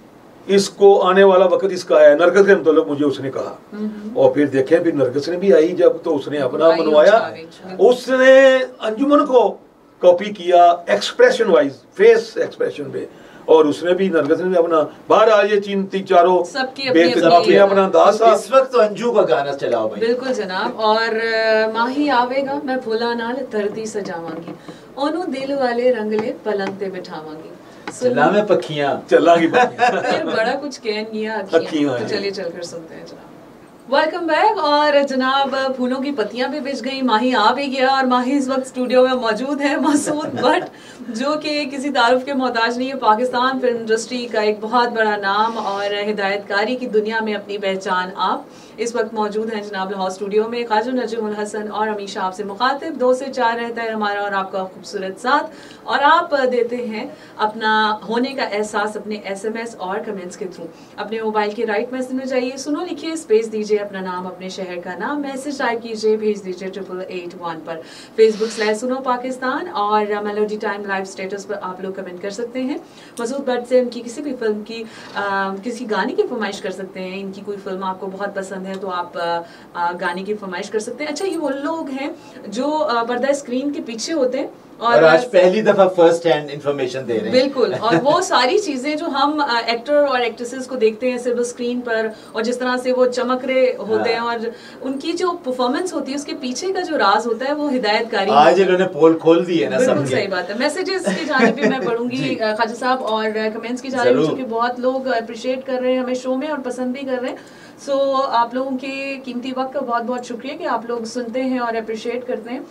इसको आने वाला वक्त इसका है। नरगस के मतलब मुझे उसने कहा, और फिर देखे फिर नरगस ने भी आई जब, तो उसने अपना मनवाया, उसने अंजुमन को कॉपी किया एक्सप्रेशन वाइज, फेस एक्सप्रेशन पे, और उसने भी नरगस ने भी अपना बाहर आज ये चारों सबकी अपना अंदाज था। इस वक्त तो अंजू का गाना चलाओ भाई। बिल्कुल जनाब, और माही आवेगा मैं फूला नाल धरती सजावांगी, ओनू दिल वाले रंगले पलंग ते बिठावांगी, चला में पखियां चलांगी फिर बड़ा कुछ कहन गया अखियां। तो चलिए चलकर सुनते हैं जनाब। Welcome back. और जनाब फूलों की पत्तियां भी बिछ गई, माही आ भी गया, और माही इस वक्त स्टूडियो में मौजूद है, मसूद भट्ट, जो कि किसी तारुफ के मोहताज नहीं है, पाकिस्तान फिल्म इंडस्ट्री का एक बहुत बड़ा नाम और हिदायतकारी की दुनिया में अपनी पहचान आप इस वक्त मौजूद हैं जनाब लाहौर स्टूडियो में। काजू नजमुल हसन और अमीशा आपसे मुखातिब, 2 से 4 रहता है हमारा और आपका खूबसूरत साथ, और आप देते हैं अपना होने का एहसास अपने SMS और कमेंट्स के थ्रू। अपने मोबाइल के राइट मैसेज में जाइए, सुनो लिखिए, स्पेस दीजिए, अपना नाम, अपने शहर का नाम, मैसेज टाइप कीजिए, भेज दीजिए 8881 पर। फेसबुक / सुनो पाकिस्तान और मेलोडी टाइम लाइव स्टेटस पर आप लोग कमेंट कर सकते हैं। मसूद भट्ट से उनकी किसी भी फिल्म की किसी गाने की फरमाइश कर सकते हैं, इनकी कोई फिल्म आपको बहुत पसंद है तो आप गाने की फरमाइश कर सकते हैं। अच्छा, ये वो लोग हैं जो पर्दा स्क्रीन के पीछे होते हैं और आज पहली दफा फर्स्ट हैंड इंफॉर्मेशन दे रहे हैं। बिल्कुल, और वो सारी चीजें जो हम एक्टर और एक्ट्रेसेस को देखते हैं सिर्फ स्क्रीन पर, और जिस तरह से वो चमक रहे होते हैं और उनकी जो परफॉर्मेंस होती है उसके पीछे का जो राज होता है वो हिदायतकारी। आज इन्होंने पोल खोल दी है ना, बिल्कुल सही बात है। मैसेजेस की जानिब भी मैं पढ़ूंगी खाजा साहब, और कमेंट्स की जानिब क्योंकि बहुत लोग अप्रिशिएट कर रहे हैं हमें शो में और पसंद भी कर रहे हैं। सो आप लोगों के कीमती वक्त का बहुत बहुत शुक्रिया कि आप लोग सुनते हैं और अप्रिशिएट करते हैं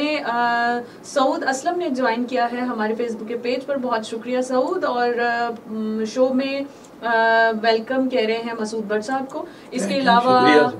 हमें। सऊद असलम ने ज्वाइन किया है हमारे फेसबुक के पेज पर, बहुत शुक्रिया सऊद, और शो में वेलकम कह रहे हैं मसूद भट्ट साहब को। इसके अलावा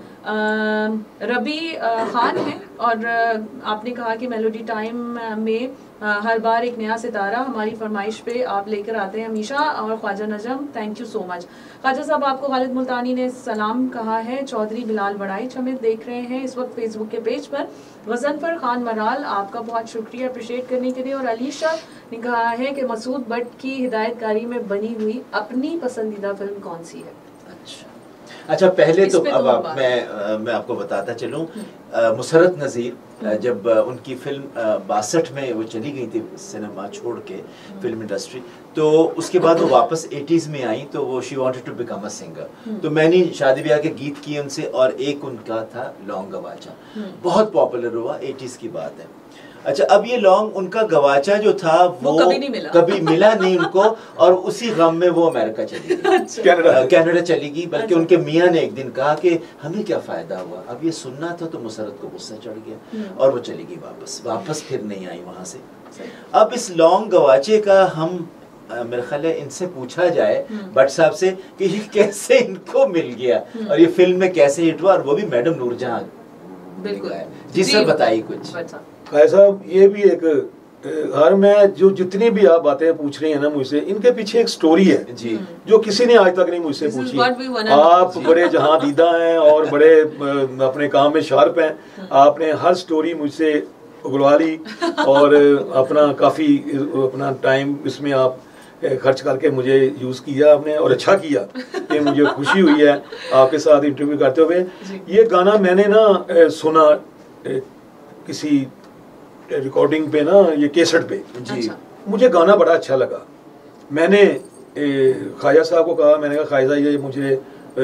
रबी खान है, और आपने कहा कि मेलोडी टाइम में हर बार एक नया सितारा हमारी फरमाइश पे आप लेकर आते हैं हमेशा, और Khwaja Najam, thank you so much. Khwaja साहब, आपको खालिद मुल्तानी ने सलाम कहा है। चौधरी बिलाल बड़ाइच हमें देख रहे हैं इस वक्त फेसबुक के पेज पर। गजनफर खान मराल, आपका बहुत शुक्रिया अप्रिशिएट करने के लिए। और अलीशा ने कहा है कि मसूद भट्ट की हिदायतकारी में बनी हुई अपनी पसंदीदा फिल्म कौन सी है? अच्छा, पहले तो अब मैं आपको बताता चलूं, मुसरत नज़ीर जब उनकी फिल्म 62 में वो चली गई थी सिनेमा छोड़ के, फिल्म इंडस्ट्री, तो उसके बाद वो वापस 80s में आई, तो वो she wanted to become a singer. तो मैंने शादी ब्याह के गीत किए उनसे, और एक उनका था लॉन्ग गवाचा, बहुत पॉपुलर हुआ, 80s की बात है। अच्छा, अब ये लॉन्ग उनका गवाचा जो था वो कभी मिला नहीं उनको, और उसी गम में वो अमेरिका चली गई, कनाडा चली गई। बल्कि उनके मियाँ ने एक दिन कहा कि हमें क्या फायदा हुआ, अब ये सुनना था। तो मुसरत को गुस्सा चढ़ गया और वो चली गई वापस फिर नहीं आई वहां से। अब इस लॉन्ग गवाचे का हम मेरे ख्याल है इनसे पूछा जाए, भट्ट साहब से, कि ये कैसे इनको मिल गया और ये फिल्म में कैसे हिट हुआ, और वो भी मैडम नूरजहां। बिल्कुल जी सर, बताइए कुछ। साहब ये भी एक हर मैं जो जितनी भी आप बातें पूछ रही हैं ना मुझसे, इनके पीछे एक स्टोरी है जी, जो किसी ने आज तक नहीं मुझसे पूछी। आप बड़े जहां दीदा हैं और बड़े अपने काम में शार्प हैं, आपने हर स्टोरी मुझसे उगलवा ली और अपना टाइम इसमें आप खर्च करके मुझे यूज़ किया आपने, और अच्छा किया कि मुझे खुशी हुई है आपके साथ इंटरव्यू करते हुए। ये गाना मैंने ना सुना किसी रिकॉर्डिंग पे ना, ये कैसेट पे जी। मुझे गाना बड़ा अच्छा लगा। मैंने ख्वाजा साहब को कहा, मैंने कहा ख्वाजा ये मुझे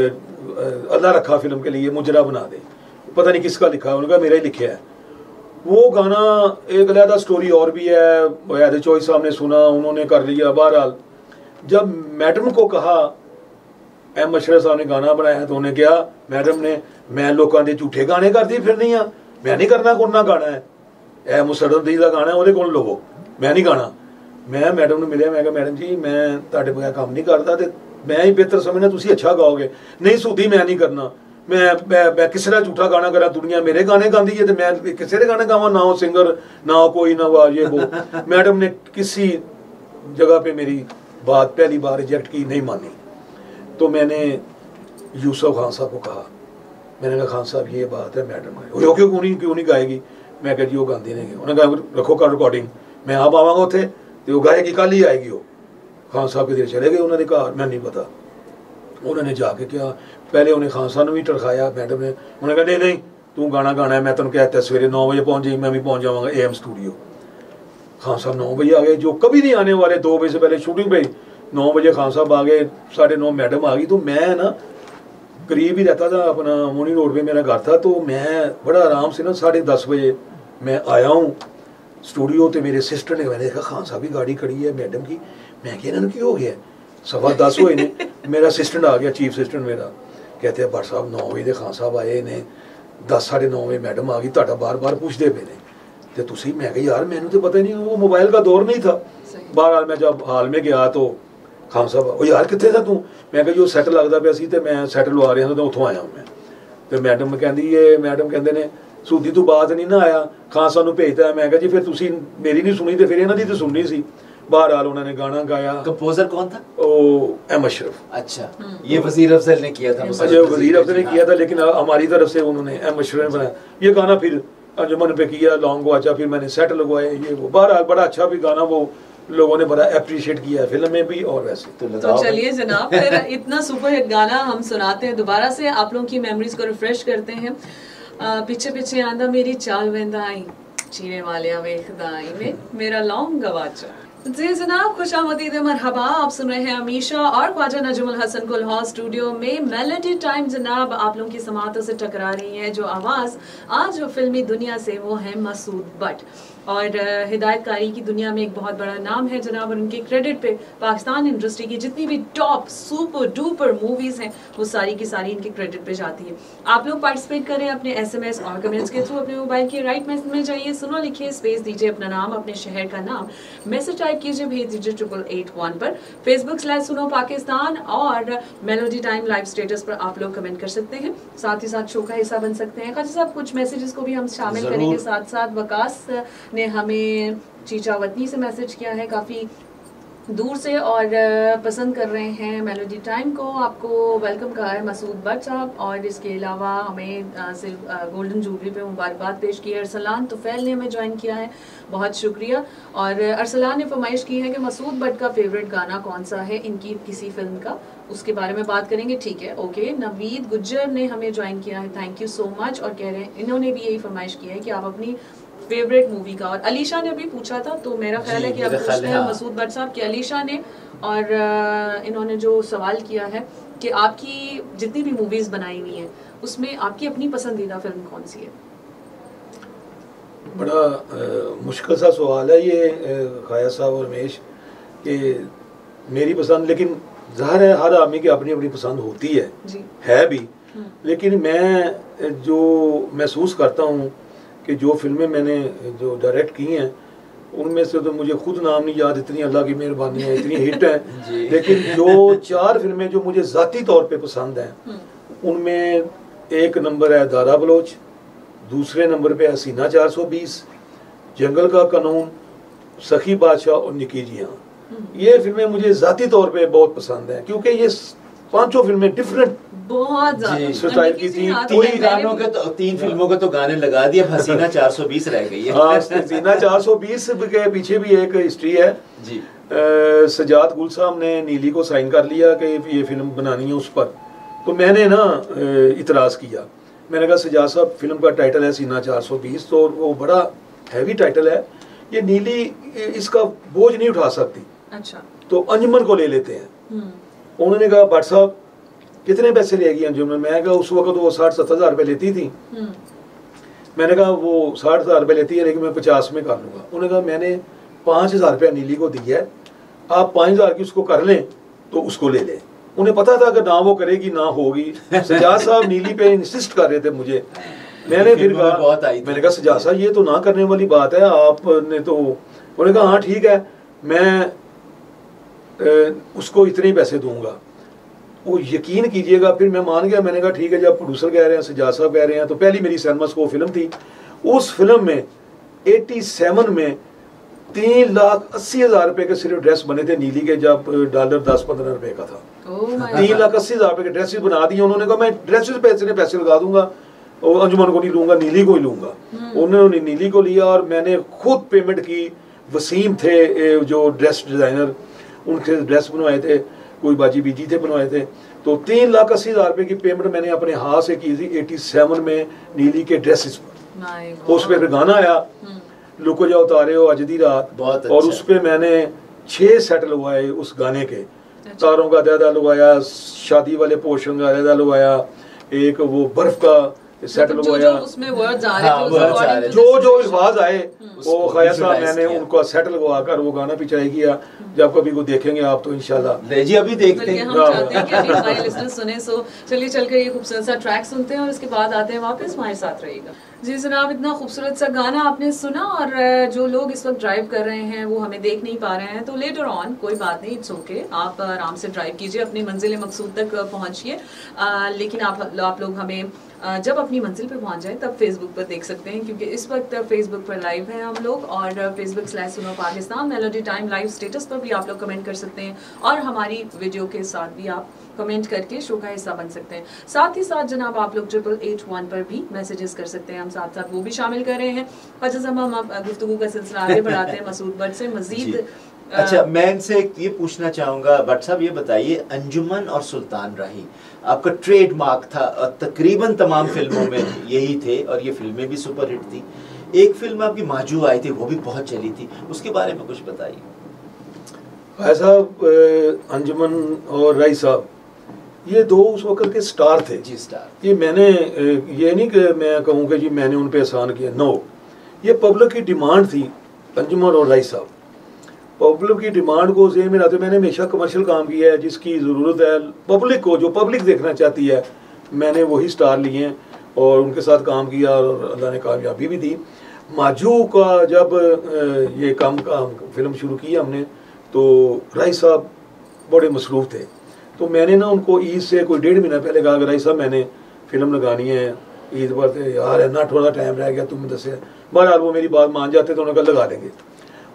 अल्लाह रखा फिल्म के लिए मुजरा बना दे। पता नहीं किसका लिखा है, उन्होंने कहा मेरा ही लिखा है। वो गाना एक अलग स्टोरी और भी है, हैदर चौधरी साहब ने सुना, उन्होंने कर लिया। बहरहाल जब मैडम को कहा, एम अशरफ साहब ने गाना बनाया, तो उन्हें क्या मैडम ने, मैं लोगों के झूठे गाने करती फिर नहीं, मैं नहीं करना, कौन गाना है ए मुसरत दी का गाना है, वो कौन लोगो, मैं नहीं गाना। मैं मैडम ने मिले, मैं कहा मैडम जी मैं तुहाडे बगैर काम नहीं करता, तो मैं ही बेहतर समझना तुसी अच्छा गाओगे। नहीं सूदी मैं नहीं करना, मैं किसी का झूठा गाना करा, दुनिया मेरे गाने गाती है तो मैं किसी के गाने गावा, ना हो सिंगर ना कोई ना वो ये वो। मैडम ने किसी जगह पे मेरी बात पहली बार रिजेक्ट की, नहीं मानी। तो मैंने यूसुफ खान साहब को कहा, मैंने कहा खान साहब ये बात है, मैडम क्यों नहीं गाएगी। मैं कहा जी वो गाती नहीं, उन्होंने कहा रखो कर रिकॉर्डिंग, मैं आप आवागा उत्थे तो वो गाएगी, कल ही आएगी। वो खान साहब के देर चले गए, उन्होंने कहा मैं नहीं पता। उन्होंने जाके क्या, पहले उन्हें खान साहब ने भी टरखाया, मैडम ने, उन्होंने कहा नहीं तू गाना गाना है, मैं तेन कहता सवेरे 9 बजे पहुँच जाई, मैं भी पहुँच जाऊँगा AM स्टूडियो। खान साहब 9 बजे आ गए, जो कभी नहीं आने वाले, 2 बजे से पहले शूटिंग पे 9 बजे खान साहब आ गए, 9:30 मैडम आ गई। तो मैं ना करीब ही रहता था, अपना मोनी रोड पे मेरा घर था, तो मैं बड़ा आराम से ना 10:30 बजे मैं आया हूँ स्टूडियो। तो मेरे सिस्टर ने, मैंने देखा खान साहब की गाड़ी खड़ी है मैडम की, मैं क्या इन्होंने क्यों हो गया, 10:15 हुए ने। मेरा असिस्टेंट आ गया, चीफ असिस्टेंट मेरा, कहते हैं भट्ट साहब 9 बजे खान साहब आए ने, 10 साढ़े 9 बजे मैडम आ गई, ਤੁਹਾਡਾ बार-बार पूछते पे ने तो तुसी। मैं कहा यार मैंने तो पता ही नहीं, वो मोबाइल का दौर नहीं था। बहरहाल मैं जब हाल में गया तो खान साहब, ओ यार कितने था तू, मैं कहा जो सैट लगता पाया सी तो मैं सैट लवा रहा था, तो उतों आया हूँ मैं। तो मैडम कहती है, मैडम कहते ने सूदी तू बात नहीं ना आया, खान साहब भेजता। मैं कहा जी फिर तुसी मेरी नहीं सुनी तो फिर इन्हों की तो सुननी सी। बहरहाल उन्होंने गाना गाया। कंपोजर कौन था? ओ एम अशरफ। अच्छा, ये वजीर अफजल ने किया था। वजीर अफजल ने किया था, लेकिन हमारी तरफ से उन्होंने एम अशरफ ने बनाया ये गाना। फिर अंजुमन पे किया लॉन्ग गवाचा, फिर मैंने सेट लगवाए, ये वो। बहरहाल बड़ा अच्छा भी गाना वो लोगों ने बड़ा अप्रिशिएट किया है फिल्म में भी और वैसे। तो चलिए जनाब, फिर इतना सुपर हिट गाना हम सुनाते हैं दोबारा से, आप लोगों की मेमोरीज को रिफ्रेश करते हैं। पीछे पीछे आंदा मेरी चाल वेंदा आई, चीने वाले वेखदा आई में मेरा लॉन्ग गवाचा। जी जनाब, खुशामदीद, मरहबा। आप सुन रहे हैं अमीशा और ख्वाजा नजमुल हसन को लाहौर स्टूडियो में मेलोडी टाइम। जनाब आप लोगों की समातों से टकरा रही है जो आवाज़ आज फिल्मी दुनिया से, वो है मसूद बट। और हिदायतकारी की दुनिया में एक बहुत बड़ा नाम है जनाब, और उनके क्रेडिट पे पाकिस्तान इंडस्ट्री की जितनी भी टॉप सुपर डुपर मूवीज़ हैं वो सारी की सारी इनके क्रेडिट पे जाती है। आप लोग पार्टिसिपेट करें अपने SMS और कमेंट्स के थ्रू, अपने मोबाइल के राइट मैसेज में जाइए, सुनो लिखिए, स्पेस दीजिए अपना नाम, अपने शहर का नाम, मैसेज टाइप कीजिए, भेज दीजिए 8881 पर। Facebook/सुनो पाकिस्तान और मेलोडी टाइम लाइव स्टेटस पर आप लोग कमेंट कर सकते हैं, साथ ही साथ शो का हिस्सा बन सकते हैं। खाजा साहब कुछ मैसेजेस को भी हम शामिल करेंगे, साथ साथ वकास ने हमें चीचा वतनी से मैसेज किया है, काफ़ी दूर से और पसंद कर रहे हैं मेलोडी टाइम को। आपको वेलकम कहा है मसूद भट्ट साहब, और इसके अलावा हमें सिर्फ गोल्डन जुबली पे मुबारकबाद पेश की है। अरसलान तुफैल ने हमें ज्वाइन किया है, बहुत शुक्रिया। और अरसलान ने फरमाइश की है कि मसूद भट्ट का फेवरेट गाना कौन सा है इनकी किसी फिल्म का, उसके बारे में बात करेंगे। ठीक है, ओके। नवीद गुज्जर ने हमें ज्वाइन किया है, थैंक यू सो मच। और कह रहे हैं, इन्होंने भी यही फरमाइश की है कि आप अपनी फेवरेट मूवी का, और अलीशा ने भी पूछा था, तो मेरा ख्याल है कि आप पूछते हैं मसूद भट्ट साहब कि अलीशा ने और इन्होंने जो सवाल किया है कि आपकी जितनी भी मूवीज बनाई हुई हैं उसमें आपकी अपनी पसंदीदा फिल्म कौन सी है? बड़ा मुश्किल सा सवाल है ये खाया साहब और रमेश, कि मेरी पसंद, लेकिन ज़ाहिर है हर आदमी की अपनी अपनी पसंद होती है भी। लेकिन मैं जो महसूस करता हूँ कि जो फिल्में मैंने जो डायरेक्ट की हैं उनमें से तो मुझे खुद नाम नहीं याद, इतनी अल्लाह की मेहरबानी है, इतनी हिट है। लेकिन जो 4 फिल्में जो मुझे ज़ाती तौर पे पसंद हैं उनमें एक नंबर है दारा बलोच, दूसरे नंबर पे हसीना 420, जंगल का कानून, सखी बादशाह और निकी जियां। ये फिल्में मुझे ज़ाती तौर पे बहुत पसंद हैं, क्योंकि ये 5 फिल्में डिफरेंट बहुत स्टाइल की थी। कोई गानों के तो 3 फिल्मों के तो गाने लगा दिए, हसीना 420 रह गई है। हाँ, हसीना 420 के पीछे भी एक हिस्ट्री है जी। सजाद गुल साहब ने नीली को साइन कर लिया कि ये फिल्म बनानी है उस पर, तो मैंने ना इतराज़ किया। मैंने कहा सजाद साहब फिल्म का टाइटल है हसीना 420, तो वो बड़ा हैवी टाइटल है, ये नीली इसका बोझ नहीं उठा सकती। अच्छा, तो अंजुमन को ले लेते हैं। उन्होंने कहा भट्ट साहब कितने पैसे लेगी अंजुमन? मैं कहा उस वक्त वो 60-70 हज़ार रुपये लेती थी। मैंने कहा वो 60 हज़ार रुपये लेती है, लेकिन मैं 50 में कर लूँगा। उन्होंने कहा मैंने 5,000 रुपया नीली को दिया है, आप 5,000 की उसको कर लें तो उसको ले लें। उन्हें पता था कि ना वो करेगी ना होगी। सजाद साहब नीली पे इंसिस्ट कर रहे थे मुझे। मैंने फिर कहा, मैंने कहा सजाद साहब ये तो ना करने वाली बात है, आपने तो। उन्होंने कहा हाँ ठीक है, मैं उसको इतने ही पैसे दूंगा। वो यकीन कीजिएगा, फिर मैं मान गया। मैंने कहा ठीक है, जब प्रोड्यूसर कह रहे हैं, सजाद साहब कह रहे हैं, तो पहली मेरी सिनेमास्कोप फिल्म थी। उस फिल्म में 87 में 3,80,000 रुपए के सिर्फ ड्रेस बने थे नीली के, जब डॉलर 10-15 रुपए का था। 3,80,000 रुपए के ड्रेसेस बना दिए। उन्होंने कहा मैं ड्रेसेस पैसे लगा दूंगा और अंजुमन को नहीं लूंगा, नीली को ही लूंगा। उन्होंने नीली को लिया और मैंने खुद पेमेंट की। वसीम थे जो ड्रेस डिजाइनर, उनके ड्रेस बनवाए थे, कोई बाजी बीजी थे बनवाए थे। तो 3,80,000 रुपए की पेमेंट मैंने अपने हाथ से की थी 87 में नीली के ड्रेसेस पर। उस पर फिर गाना आया लुको जाओ तारे हो अजदी रात, और उस पर मैंने 6 सेट लगवाए उस गाने के। तारों का दादा लगवाया, शादी वाले पोर्शन का दादा लगवाया, एक वो बर्फ का सेट लगवाया, जो अल्फाज आए वो खाया साहब मैंने उनको सेट लगवा कर वो गाना पिछाई किया। जब कभी को देखेंगे आप तो इंशाल्लाह जी अभी देखते हैं। हम चाहते हैं कि अभी लिसनर्स सुने। सो चलिए चलकर ये खूबसूरत सा ट्रैक सुनते हैं और उसके बाद आते हैं वापस। हमारे साथ रहिएगा। जी जनाब, इतना खूबसूरत सा गाना आपने सुना, और जो लोग इस वक्त ड्राइव कर रहे हैं वो हमें देख नहीं पा रहे हैं, तो लेटर ऑन कोई बात नहीं, इट्स ओके, आप आराम से ड्राइव कीजिए, अपनी मंजिल मकसूद तक पहुंचिए। लेकिन आप लोग हमें जब अपनी मंजिल पे पहुंच जाए तब फेसबुक पर देख सकते हैं, क्योंकि इस वक्त फेसबुक पर लाइव हैं हम लोग, और facebook/सुनो Pakistan melody time live status पर भी आप लोग कमेंट कर सकते हैं, और हमारी वीडियो के साथ भी आप कमेंट करके शो का हिस्सा बन सकते हैं। साथ ही साथ जनाब आप लोग 8881 पर भी मैसेजेस कर सकते हैं, हम साथ साथ वो भी शामिल कर रहे हैं। अच्छा जब हम गुफ्तगू का सिलसिला आगे बढ़ाते हैं मसूद भट्ट से मजीद। अच्छा मैं इनसे ये पूछना चाहूँगा भट्ट साहब, ये बताइए अंजुमन और सुल्तान राही आपका ट्रेडमार्क था, तकरीबन तमाम फिल्मों में यही थे, और ये फिल्में भी सुपरहिट थी। एक फिल्म आपकी माजू आई थी, वो भी बहुत चली थी, उसके बारे में कुछ बताइए। ऐसा अंजुमन और राही साहब ये 2 उस वक्त के स्टार थे जी, स्टार। ये मैंने ये नहीं कि मैं कहूँ कि जी मैंने उन पे एहसान किया, नो, ये पब्लिक की डिमांड थी। अंजुमन और राही साहब पब्लिक की डिमांड को ज़हन में रखते मैंने हमेशा कमर्शियल काम किया है, जिसकी ज़रूरत है पब्लिक को, जो पब्लिक देखना चाहती है, मैंने वही स्टार लिए हैं और उनके साथ काम किया और अल्लाह ने कामयाबी भी दी। माजू का जब ये काम फिल्म शुरू की हमने, तो राही साहब बड़े मसरूफ़ थे, तो मैंने ना उनको ईद से कोई 1.5 महीना पहले कहा कि राही साहब मैंने फिल्म लगानी है ईद पर, यार है ना थोड़ा टाइम रह गया, तुम दसे। बहरहाल वो मेरी बात मान जाते तो उन्होंने कहा लगा देंगे।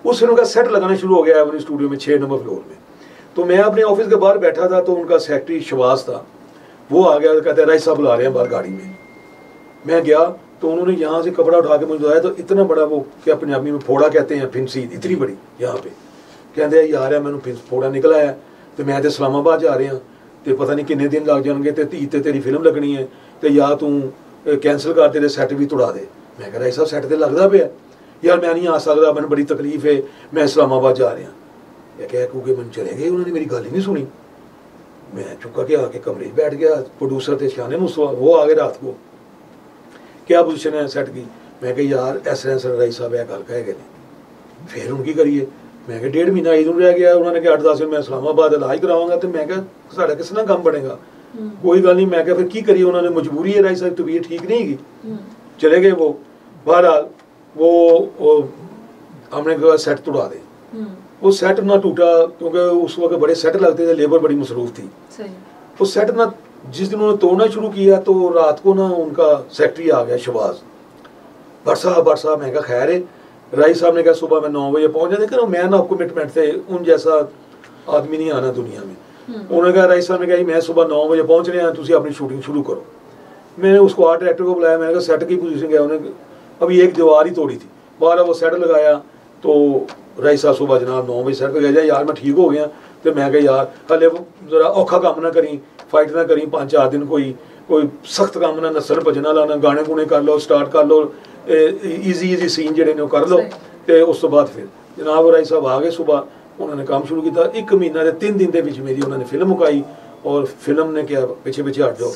उस फिल्म का सेट लगाना शुरू हो गया अपने स्टूडियो में 6 नंबर फ्लोर में। तो मैं अपने ऑफिस के बाहर बैठा था, तो उनका सेक्रेटरी शबाज था, वो आ गया, कहते हैं राय साहब बुला रहे हैं बाहर गाड़ी में। मैं गया तो उन्होंने यहाँ से कपड़ा उठा के मुझे दिखाया, तो इतना बड़ा वो क्या पंजाबी में फोड़ा कहते हैं, फिंसी इतनी बड़ी यहाँ पे, कहते हैं यार मैंने फोड़ा निकला है, तो मैं तो इस्लामाबाद जा रहे हैं, तो पता नहीं किन्ने दिन लग जाएंगे, तो धी तेरी फिल्म लगनी है, तो या तू कैंसल कर तेरे सैट भी तुड़ा दे। मैं कह रहा सब सैट तो लगता पे यार, मैं नहीं आ सकता, मैंने बड़ी तकलीफ है, मैं इस्लामाबाद जा रहा। या क्या क्योंकि मैंने चले गए, उन्होंने मेरी गल ही नहीं सुनी। मैं चुका के आके कमरे बैठ गया, प्रोड्यूसर थे शाने मुस्तफा, वो आ गए रात को, क्या पोजीशन है सेट की। मैं कहा यार एस राय साहब है गल कह गए, फिर उनकी करिए। मैं कहा 1.5 महीना इधर रह गया, उन्होंने कहा 8-10 दिन मैं इस्लामाबाद इलाज करावांगा, तो मैं कहा साढ़ा किस ना काम बनेगा, कोई गल नहीं। मैं कहा फिर की करिए, उन्होंने मजबूरी है, राय साहब तबीयत ठीक नहीं है, चले गए वो। बहरहाल वो हमने कहा सेट तोड़ा दे, वो सेट ना टूटा, क्योंकि उस वक्त बड़े सेट लगते थे, लेबर बड़ी मसरूफ थी। वो सेट ना जिस दिन उन्होंने तोड़ना शुरू किया, तो रात को ना उनका सेक्रेटरी आ गया शबाज, भट्ट साहब। मैं कहा खैर है। राय साहब ने कहा सुबह मैं 9 बजे पहुंच जाते, लेकिन मैं ना कमिटमेंट थे, उन जैसा आदमी नहीं आना दुनिया में। उन्होंने कहा राय साहब ने कहा मैं सुबह 9 बजे पहुंच रहे हैं, तुम अपनी शूटिंग शुरू करो। मैंने उसको आर्ट डायरेक्टर को बुलाया, मैंने कहा सेट की पोजीशन क्या, उन्होंने अभी एक दीवार ही तोड़ी थी, 12 वो सेट लगाया। तो राय साहब सुबह जनाब 9 बजे सेट पर गया, यार मैं ठीक हो गया। तो मैं कहा यार हले जरा औखा काम ना करी, फाइट ना करी, 5-4 दिन कोई सख्त काम ना, नस्ल भजना लाना, गाने गुने कर लो, स्टार्ट कर लो, ईजी सीन जेडे ने कर लो। तो उस तो बाद फिर जनाब राय साहब आ गए सुबह, उन्होंने काम शुरू किया। 1 महीना 3 दिन के मेरी उन्होंने फिल्म मुकाई, और फिल्म ने क्या पीछे हट जाओ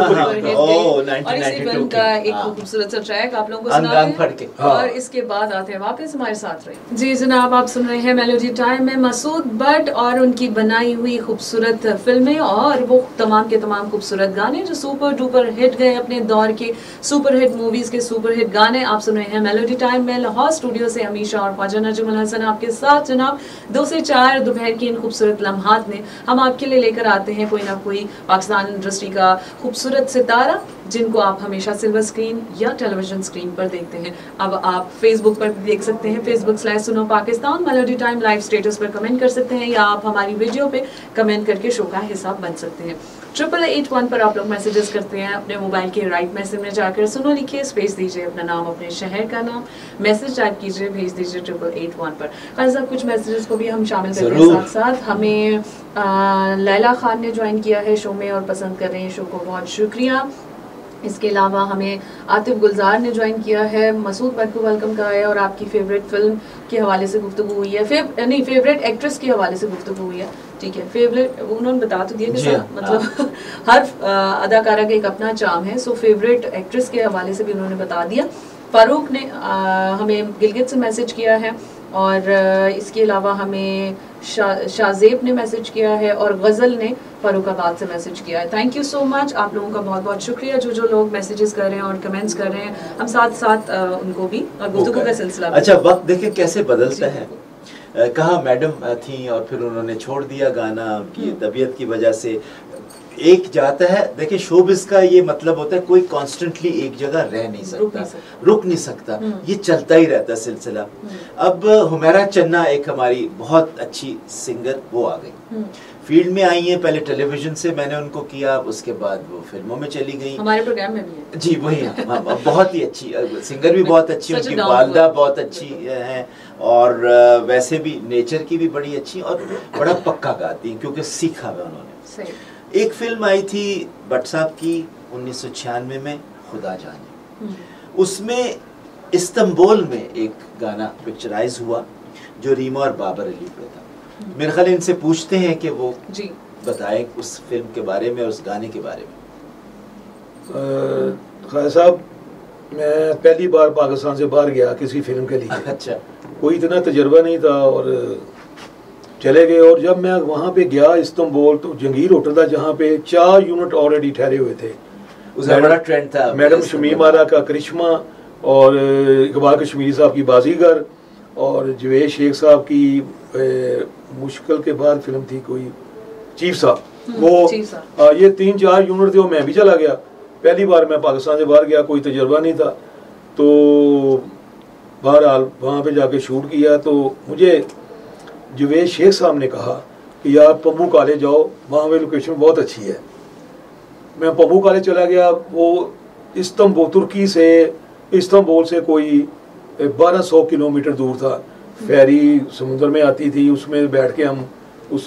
और इसी फिल्म का एक खूबसूरत सा ट्रैक आप लोगों को सुनाते हैं और इसके बाद आते हैं वापस हमारे साथ रहे। जी जनाब, आप सुन रहे हैं मेलोडी टाइम में मसूद बट और उनकी बनाई हुई खूबसूरत फिल्में और वो तमाम के तमाम खूबसूरत गाने जो सुपर डुपर हिट गए, अपने दौर के सुपर हिट मूवीज के सुपर हिट गाने। आप सुन रहे हैं मेलोडी टाइम में लाहौर स्टूडियो से हमीशा और ख्वाजा नजमुल हसन आपके साथ। जनाब 2 से 4 दोपहर की इन खूबसूरत लम्हात में हम आपके लिए लेकर आते हैं कोई ना कोई पाकिस्तान इंडस्ट्री का खूबसूरत सितारा, जिनको आप हमेशा सिल्वर स्क्रीन या टेलीविजन स्क्रीन पर देखते हैं। अब आप फेसबुक पर भी देख सकते हैं, facebook/सुनो Pakistan, melody time live status पर कमेंट कर सकते हैं, या आप हमारी वीडियो पे कमेंट करके शो का हिस्सा बन सकते हैं। 8881 पर आप लोग मैसेजेस करते हैं, अपने मोबाइल के राइट मैसेज में जाकर सुनो लिखिए, स्पेस दीजिए, अपना नाम, अपने शहर का नाम, मैसेज टाइप कीजिए, भेज दीजिए 8881 पर। खास साहब कुछ मैसेजेस को भी हम शामिल करते हैं साथ साथ। हमें लैला खान ने ज्वाइन किया है शो में और पसंद कर रहे हैं शो को, बहुत शुक्रिया। इसके अलावा हमें आतिफ गुलजार ने ज्वाइन किया है, मसूद भट्ट को वेलकम कहा है और आपकी फेवरेट फिल्म के हवाले से गुफ्तगू हुई है, फेवरेट एक्ट्रेस के हवाले से गुफ्तगू हुई है। ठीक है, फेवरेट उन्होंने बता तो दिया कि मतलब हर अदाकारा का एक अपना चार्म है, सो फेवरेट एक्ट्रेस के हवाले से भी उन्होंने बता दिया। फारूक ने हमें गिलगित से मैसेज किया है और इसके अलावा हमें शाजेब ने मैसेज किया है और गज़ल ने फरुखाबाद से मैसेज किया है। थैंक यू सो मच, आप लोगों का बहुत बहुत शुक्रिया जो लोग मैसेजेस कर रहे हैं और कमेंट्स कर रहे हैं। हम साथ साथ उनको भी और गुफ्तगू का सिलसिला। अच्छा, वक्त देखिए कैसे बदलता है। कहा मैडम थी और फिर उन्होंने छोड़ दिया गाना की तबीयत की वजह से। एक जाता है, देखिए शोबिज़ का ये मतलब होता है कोई कॉन्स्टेंटली एक जगह रह नहीं सकता, रुक नहीं सकता, ये चलता ही रहता सिलसिला। अब हुमैरा चन्ना एक हमारी बहुत अच्छी सिंगर, वो आ गई, फील्ड में आई हैं, पहले टेलीविजन से मैंने उनको किया, उसके बाद वो फिल्मों में चली गई, हमारे प्रोग्राम में भी है जी, वही बहुत ही अच्छी सिंगर, भी बहुत अच्छी, उनकी वालदा बहुत अच्छी हैं और वैसे भी नेचर की भी बड़ी अच्छी और बड़ा पक्का गाती हैं क्योंकि सीखा है उन्होंने। एक फिल्म आई थी भट्ट साहब की 1996 में, खुदा जाने, उसमें इस्तांबुल में एक गाना पिक्चराइज हुआ जो रीमा और बाबर अली पे था। मेरे ख्याल इनसे पूछते हैं कि वो जी बताएं उस फिल्म के बारे में और उस गाने के बारे में। खान साहब, मैं पहली बार पाकिस्तान से बाहर गया किसी फिल्म के लिए। अच्छा, कोई इतना तजर्बा नहीं था और चले गए। और जब मैं वहाँ पे गया इस्तांबुल, तो जंगीर होटल था जहाँ पे 4 यूनिट ऑलरेडी ठहरे हुए थे। उसका बड़ा ट्रेंड था। मैडम शमीम आरा का करिश्मा और इकबाल कश्मीरी साहब की बाजीगर और जवेद शेख साहब की मुश्किल के बाद फिल्म थी कोई, चीफ साहब, वो ये 3-4 यूनिट थे। वो मैं भी चला गया, पहली बार मैं पाकिस्तान से बाहर गया, कोई तजर्बा नहीं था। तो बहरहाल वहाँ पे जाके शूट किया तो मुझे जवेद शेख साहब ने कहा कि यार पम्बू काले जाओ, वहाँ पे लोकेशन बहुत अच्छी है। मैं पम्बू काले चला गया। वो तुर्की से इस्तांबुल से कोई 1200 किलोमीटर दूर था। फेरी समुद्र में आती थी, उसमें बैठ के हम उस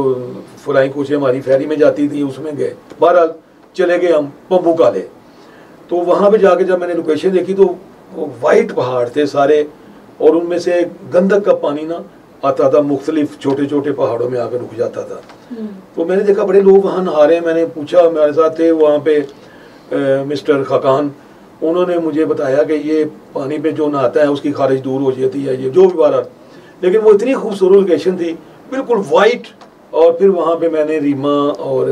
फ्लाइंग कोच हमारी फेरी में जाती थी, उसमें गए। बहरहाल चले गए हम पम्बू काले। तो वहाँ पे जाके जब मैंने लोकेशन देखी तो वो वाइट पहाड़ थे सारे, और उनमें से गंदक का पानी ना आता था, मुख्तलिफ छोटे छोटे पहाड़ों में आकर रुक जाता था। तो मैंने देखा बड़े लोग वहाँ नहा रहे हैं। मैंने पूछा, मेरे साथ थे वहाँ पे मिस्टर खाकान, उन्होंने मुझे बताया कि ये पानी पे जो नहाता है उसकी खारिज दूर हो जाती है, ये जो भी बार। लेकिन वो इतनी खूबसूरत लोकेशन थी, बिल्कुल वाइट। और फिर वहाँ पे मैंने रीमा और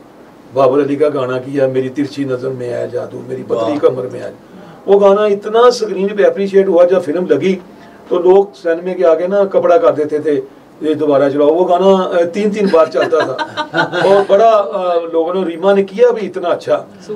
बाबर अली का गाना किया, मेरी तिरछी नज़र में आया जादू, मेरी पतली कमर में आया। वो गाना इतना स्क्रीन पे अप्रिशिएट हुआ। जब फिल्म लगी तो लोग सिनेमा के आगे ना कपड़ा कर देते थे, ये दोबारा चलाओ। वो गाना 3-3 बार चलता था। और बड़ा लोगों ने, रीमा ने किया भी इतना अच्छा।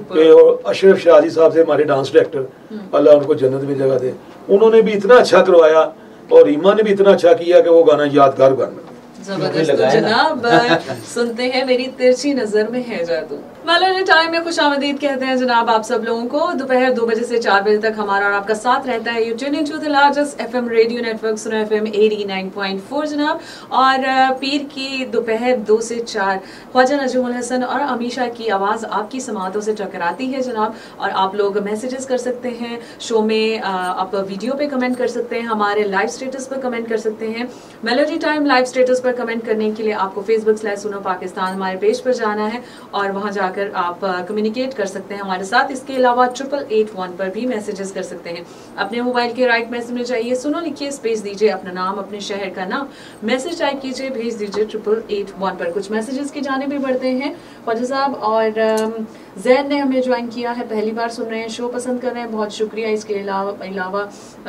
और अशरफ शाजी साहब से हमारे डांस डायरेक्टर, अल्लाह उनको जन्नत में जगह दे, उन्होंने भी इतना अच्छा करवाया। और रीमा ने भी इतना अच्छा किया कि वो गाना यादगार गाना। जबरदस्त। तो जनाब सुनते हैं मेरी तिरछी नजर में है जादू। मेलोडी टाइम में खुशामदीद कहते हैं जनाब आप सब लोगों को। दोपहर 2 बजे से 4 बजे तक हमारा और आपका साथ रहता है। You tune in to the largest FM radio network Suno FM 89.4 जनाब। और पीर की दोपहर 2 से 4 ख्वाजा नजमुल हसन और अमीशा की आवाज़ आपकी समातों से टकराती है जनाब। और आप लोग मैसेजेस कर सकते हैं शो में, आप वीडियो पे कमेंट कर सकते हैं, हमारे लाइव स्टेटस पर कमेंट कर सकते हैं। मेलोडी टाइम लाइव स्टेटस पर कमेंट करने के लिए आपको Facebook/सुनो पाकिस्तान हमारे पेज पर जाना है और वहां जाकर आप कम्युनिकेट कर सकते हैं हमारे साथ। इसके अलावा 8881 पर भी मैसेजेस कर सकते हैं। अपने मोबाइल के राइट मैसेज में जाइए, सुनो लिखिए, स्पेस दीजिए, अपना नाम, अपने शहर का नाम, मैसेज टाइप कीजिए, भेज दीजिए 8881 पर। कुछ मैसेजेस की जाने भी बढ़ते हैं ख्वाजा साहब। और जैन ने हमें ज्वाइन किया है, पहली बार सुन रहे हैं, शो पसंद कर रहे हैं, बहुत शुक्रिया। इसके अलावा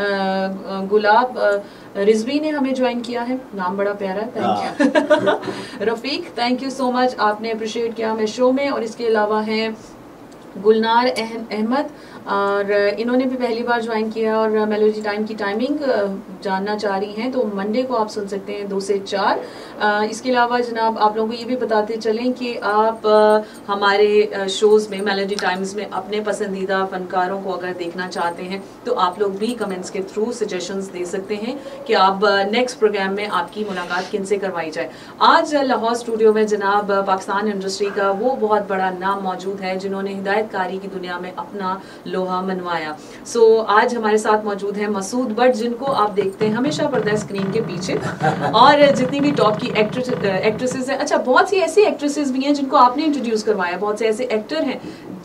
गुलाब रिजवी ने हमें ज्वाइन किया है, नाम बड़ा प्यारा, thank you. Rafiq thank you so much, आपने अप्रिशिएट किया हमें शो में। और इसके अलावा हैं गुलनार अहमद, और इन्होंने भी पहली बार ज्वाइन किया और मेलोडी टाइम की टाइमिंग जानना चाह रही हैं तो मंडे को आप सुन सकते हैं 2 से 4। इसके अलावा जनाब आप लोगों को ये भी बताते चलें कि आप हमारे शोज़ में मेलोडी टाइम्स में अपने पसंदीदा फनकारों को अगर देखना चाहते हैं तो आप लोग भी कमेंट्स के थ्रू सजेशंस दे सकते हैं कि आप नेक्स्ट प्रोग्राम में आपकी मुलाकात किनसे करवाई जाए। आज लाहौर स्टूडियो में जनाब पाकिस्तान इंडस्ट्री का वो बहुत बड़ा नाम मौजूद है जिन्होंने हिदायतकारी की दुनिया में अपना लोहा मनवाया। सो आज हमारे साथ मौजूद है मसूद बट, जिनको आप देखते हैं हमेशा पर्दा स्क्रीन के पीछे, और जितनी भी टॉप की एक्ट्रेसेस हैं, अच्छा बहुत सी ऐसी एक्ट्रेसेस भी हैं जिनको आपने इंट्रोड्यूस करवाया, बहुत से ऐसे एक्टर हैं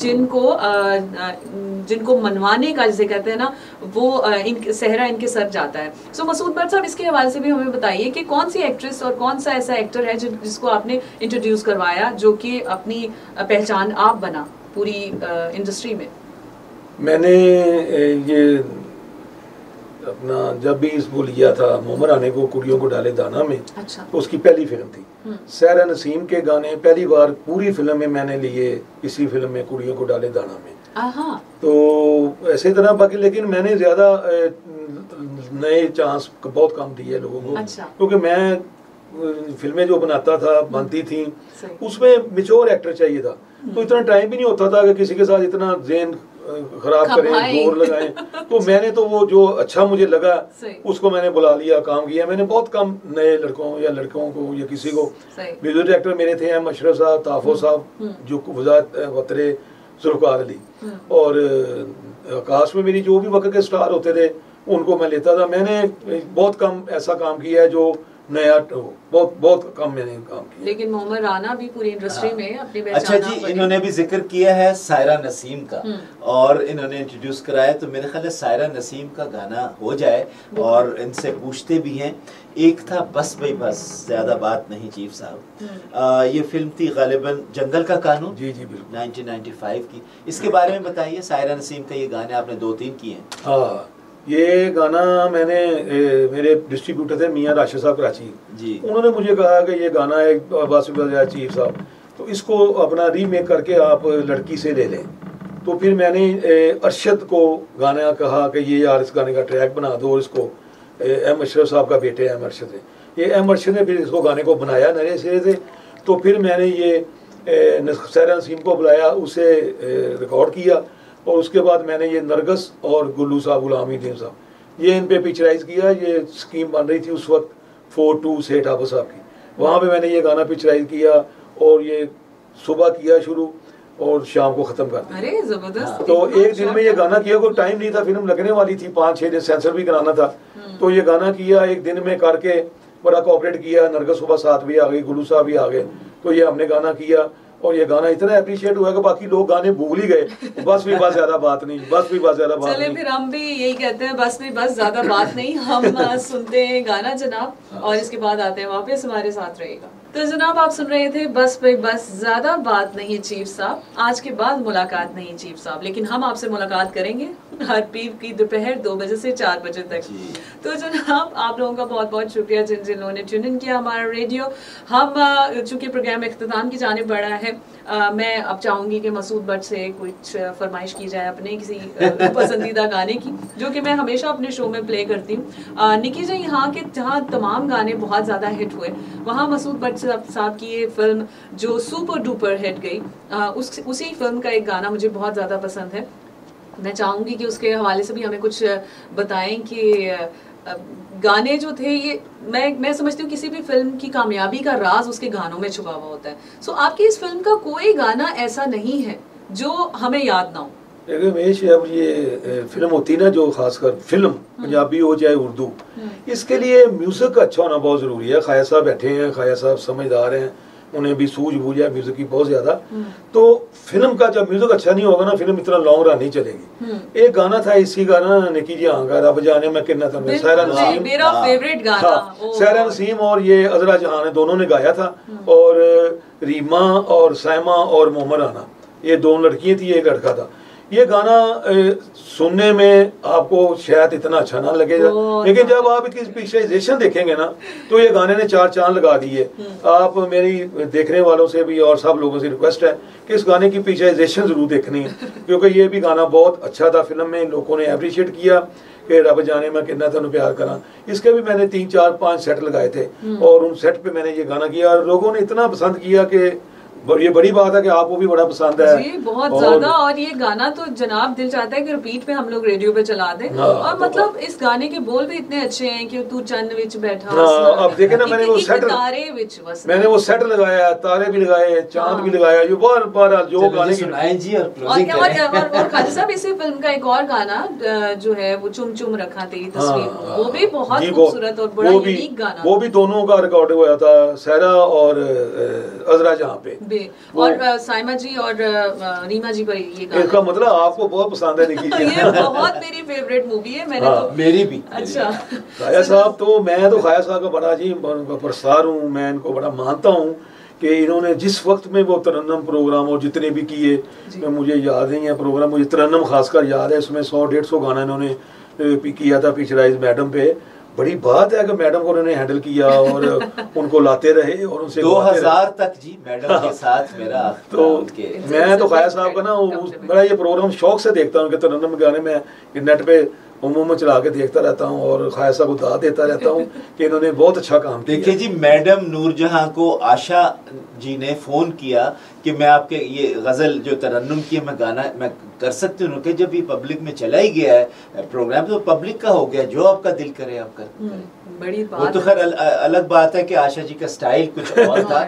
जिनको मनवाने का, जैसे कहते हैं ना, वो सहरा इनके सर जाता है। सो मसूद बट साहब, इसके हवाले से भी हमें बताइए कि कौन सी एक्ट्रेस और कौन सा ऐसा एक्टर है जिसको आपने इंट्रोड्यूस करवाया जो कि अपनी पहचान आप बना पूरी इंडस्ट्री में। मैंने ये अपना जब भी इसको लिया था मोहम्मद राने को कुड़ियों को डाले दाना में, अच्छा, तो उसकी पहली फिल्म थी। सहरा नसीम के गाने पहली बार पूरी फिल्म में मैंने लिए, इसी फिल्म में कुड़ियों को डाले दाना में। तो ऐसे तरह बाकी, लेकिन मैंने ज्यादा नए चांस बहुत कम दिए लोगों को, अच्छा, क्योंकि मैं फिल्में जो बनाता था, बनती थी, उसमें मैच्योर एक्टर चाहिए था। तो इतना टाइम भी नहीं होता था कि किसी के साथ इतना ज़हन खराब करें, जोर लगाएं। तो मैंने तो वो जो अच्छा मुझे लगा उसको मैंने बुला लिया, काम किया। मैंने बहुत कम नए लड़कों या लड़कों को या किसी को, म्यूजिक डायरेक्टर मेरे थे अशरफ साहब, ताफो साहब, जो वजात वतरे, जुल्फ़कार अली, और आकाश में मेरी जो भी वक्त के स्टार होते थे उनको मैं लेता था। मैंने बहुत कम ऐसा काम किया है जो नया, बहुत कम मैंने काम किया। लेकिन मोहम्मद राना भी पूरी इंडस्ट्री में अपनी पहचान। अच्छा जी, इन्होंने भी जिक्र किया है सायरा नसीम का और इन्होंने इंट्रोड्यूस कराया, तो मेरे ख्याल है सायरा नसीम का गाना हो जाए और इनसे पूछते भी हैं। एक था बस भाई बस, ज्यादा बात नहीं चीफ साहब, ये फिल्म थी गालिबन जंगल का कानून, जी जी बिल्कुल, 1995 की। इसके बारे में बताइए, सायरा नसीम का ये गाने आपने 2-3 किए हैं। हाँ, ये गाना मैंने मेरे डिस्ट्रीब्यूटर थे मियाँ राशिद साहब कराची जी, उन्होंने मुझे कहा कि ये गाना है बासिफ चीफ साहब, तो इसको अपना रीमेक करके आप लड़की से ले लें। तो फिर मैंने अरशद को गाना कहा कि ये यार इस गाने का ट्रैक बना दो, और इसको एम अशरफ साहब का बेटे एम अरशद है, ये एम अरशद ने फिर इसको गाने को बनाया नए सिरे से। तो फिर मैंने ये सहरा नसीम को बुलाया, उसे रिकॉर्ड किया, और उसके बाद मैंने ये नरगस और गुल्लू साहब, गुलाम दीन साहब, ये इन पे पिक्चराइज किया। ये स्कीम बन रही थी उस वक्त 4-2 सेठ आबा साहब की, वहाँ पे मैंने ये गाना पिक्चराइज किया, और ये सुबह किया शुरू और शाम को ख़त्म कर दिया। अरे जबरदस्त। तो एक दिन में ये गाना किया, कोई टाइम नहीं था, फिल्म लगने वाली थी, 5-6 दिन सेंसर भी कराना था, तो ये गाना किया एक दिन में करके, बड़ा कोऑपरेट किया। नरगस सुबह 7 बजे आ गई, गुल्लू साहब भी आ गए, तो ये हमने गाना किया, और ये गाना इतना अप्रिशिएट हुआ कि बाकी लोग गाने भूल ही गए। बस भी बस ज्यादा बात नहीं, बस भी बस ज्यादा बात चले नहीं। फिर हम भी यही कहते हैं, बस भी बस ज्यादा बात नहीं। हम सुनते हैं गाना जनाब, और इसके बाद आते हैं वापस, हमारे साथ रहेगा। तो जनाब आप सुन रहे थे बस पे बस, ज्यादा बात नहीं चीफ साहब। आज के बाद मुलाकात नहीं चीफ साहब, लेकिन हम आपसे मुलाकात करेंगे हर पीर की दोपहर 2 बजे से 4 बजे तक। तो जनाब आप लोगों का बहुत बहुत शुक्रिया जिन जिन लोगों ने ट्यून इन किया हमारा रेडियो। हम चूंकि प्रोग्राम इख्तिताम की जानिब बढ़ा है, मैं अब चाहूंगी कि मसूद भट्ट से कुछ फरमाइश की जाए अपने किसी पसंदीदा गाने की, जो कि मैं हमेशा अपने शो में प्ले करती हूँ। निकी जी, यहाँ के जहाँ तमाम गाने बहुत ज़्यादा हिट हुए, वहाँ मसूद भट्ट साहब की ये फिल्म जो सुपर डुपर हिट गई, उसी फिल्म का एक गाना मुझे बहुत ज़्यादा पसंद है। मैं चाहूँगी कि उसके हवाले से भी हमें कुछ बताएं कि गाने जो थे ये, मैं समझती हूँ किसी भी फिल्म की कामयाबी का राज उसके गानों में छुपा हुआ होता है। सो आपकी इस फिल्म का कोई गाना ऐसा नहीं है जो हमें याद ना हो? देखिए रमेश, अब ये फिल्म होती है ना, जो खासकर फिल्म पंजाबी हो चाहे उर्दू, इसके लिए म्यूजिक अच्छा होना बहुत जरूरी है। खाया साहब बैठे हैं, खाया साहब समझदार हैं, उन्हें भी सूझबूझ है म्यूजिक की बहुत ज्यादा। तो फिल्म का जब म्यूजिक अच्छा नहीं होगा ना, फिल्म इतना लॉन्ग रन नहीं चलेगी। एक गाना था इसी का ना, निकी जी हाँ का रब जाने मैं कितना था, सहरा नसीम, मेरा फेवरेट गाना। सहरा नसीम और ये अजरा जहां ने दोनों ने गाया था, और रीमा और सैमा और मोहम्मद राना, ये 2 लड़कियां थी, एक लड़का था। ये गाना सुनने में आपको शायद इतना अच्छा ना लगेगा, लेकिन जब आप इसकी पिक्चराइजेशन देखेंगे ना, तो ये गाने ने 4 चांद लगा दिए। आप मेरी देखने वालों से भी और सब लोगों से रिक्वेस्ट है कि इस गाने की पिक्चराइजेशन जरूर देखनी है, क्योंकि ये भी गाना बहुत अच्छा था। फिल्म में लोगों ने अप्रिशिएट किया कि रब जाने मैं कितना तेन प्यार करा। इसके भी मैंने 3, 4, 5 सेट लगाए थे, और उन सेट पे मैंने ये गाना किया, और लोगों ने इतना पसंद किया कि ये बड़ी बात है कि आपको भी बड़ा पसंद है जी, बहुत ज्यादा। और ये गाना तो जनाब दिल चाहता है कि रिपीट पे हम लोग रेडियो पे चला दें। और मतलब इस गाने के बोल भी इतने अच्छे हैं कि तू चंद विच बैठा। अब देखे ना, मैंने वो सेट लगाया, तारे भी लगाए, चांद भी लगाया, जो बार जो गाने सुनाए जी। और खालिद साहब, इसी फिल्म का एक और गाना जो है वो चुम चुम रखा तेरी तस्वीर, वो भी बहुत खूबसूरत और बड़ा यूनिक गाना। वो भी दोनों का रिकॉर्ड हुआ था, सहरा और अजरा जहां पे, और साइमा जी और रीमा जी पर ये गाना। इसका मतलब आपको बहुत पसंद है निकी जी। ये बहुत मेरी फेवरेट मूवी है। मैंने तो मेरी भी। अच्छा, खाया साहब तो, मैं तो खाया साहब का बड़ा जी प्रसार हूँ, मैं इनको बड़ा मानता हूँ कि इन्होंने जिस वक्त में वो तरन्नम प्रोग्राम और जितने भी किए, मुझे याद नहीं है प्रोग्राम, मुझे तरन्नम खासकर याद है, इसमें 100-150 गाना इन्होंने किया था पिक्चराइज मैडम पे। बड़ी बात है कि मैडम को उन्होंने हैंडल किया और उनको लाते रहे और उनसे 2000 तक जी मैडम के साथ मेरा। तो मैं तो खाया साहब का ना बड़ा ये प्रोग्राम शौक से देखता हूँ कि तरन्नम गाने में नेट पे उमूमन चला के देखता रहता हूँ, और खाया साहब को दाद देता रहता हूँ कि इन्होंने बहुत अच्छा काम किया। देखिए जी, मैडम नूरजहां को आशा जी ने फोन किया कि मैं आपके ये गजल जो तरन्नुम की मैं गाना मैं कर सकती हूँ, कि जब ये पब्लिक में चला ही गया है प्रोग्राम, तो पब्लिक का हो गया, जो आपका दिल करे आप कर। बड़ी बात। वो तो खैर अलग बात है कि आशा जी का स्टाइल कुछ और था,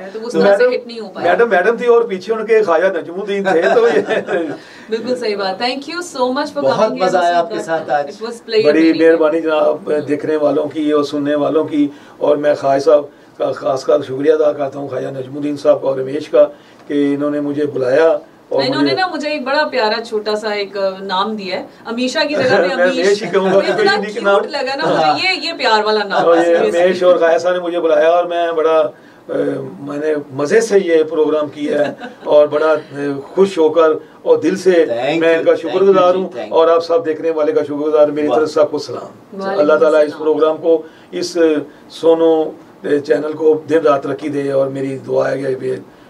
तो मैडम थी और पीछे उनके खाया नजमुद्दीन थे। तो बिल्कुल सही बात। Thank you so much for coming. बहुत मजा आया आपके साथ आज। बड़ी मेहरबानी जनाब देखने वालों की और सुनने वालों की, और मैं खाया साहब का खासकर शुक्रिया अदा करता हूँ, खाया नजमुद्दीन साहब और रमेश का, कि इन्होंने मुझे बुलाया। और इन्होंने ना मुझे एक बड़ा प्यारा छोटा सा एक नाम दिया है, अमीशा की जगह में अमीश। इतना क्यूट लगा ना मुझे, ये प्यार वाला नाम। रमेश और खाया साहब ने मुझे बुलाया, और मैं बड़ा मैंने मजे से ये प्रोग्राम किया है, और बड़ा खुश होकर और दिल से मैं इनका शुक्रगुजार हूँ, और आप सब देखने वाले का शुक्रगुजार। मेरी तरफ से आपको सलाम। अल्लाह ताला इस प्रोग्राम को, इस सोनो चैनल को दिन रात तरक्की दे, और मेरी दुआ है कि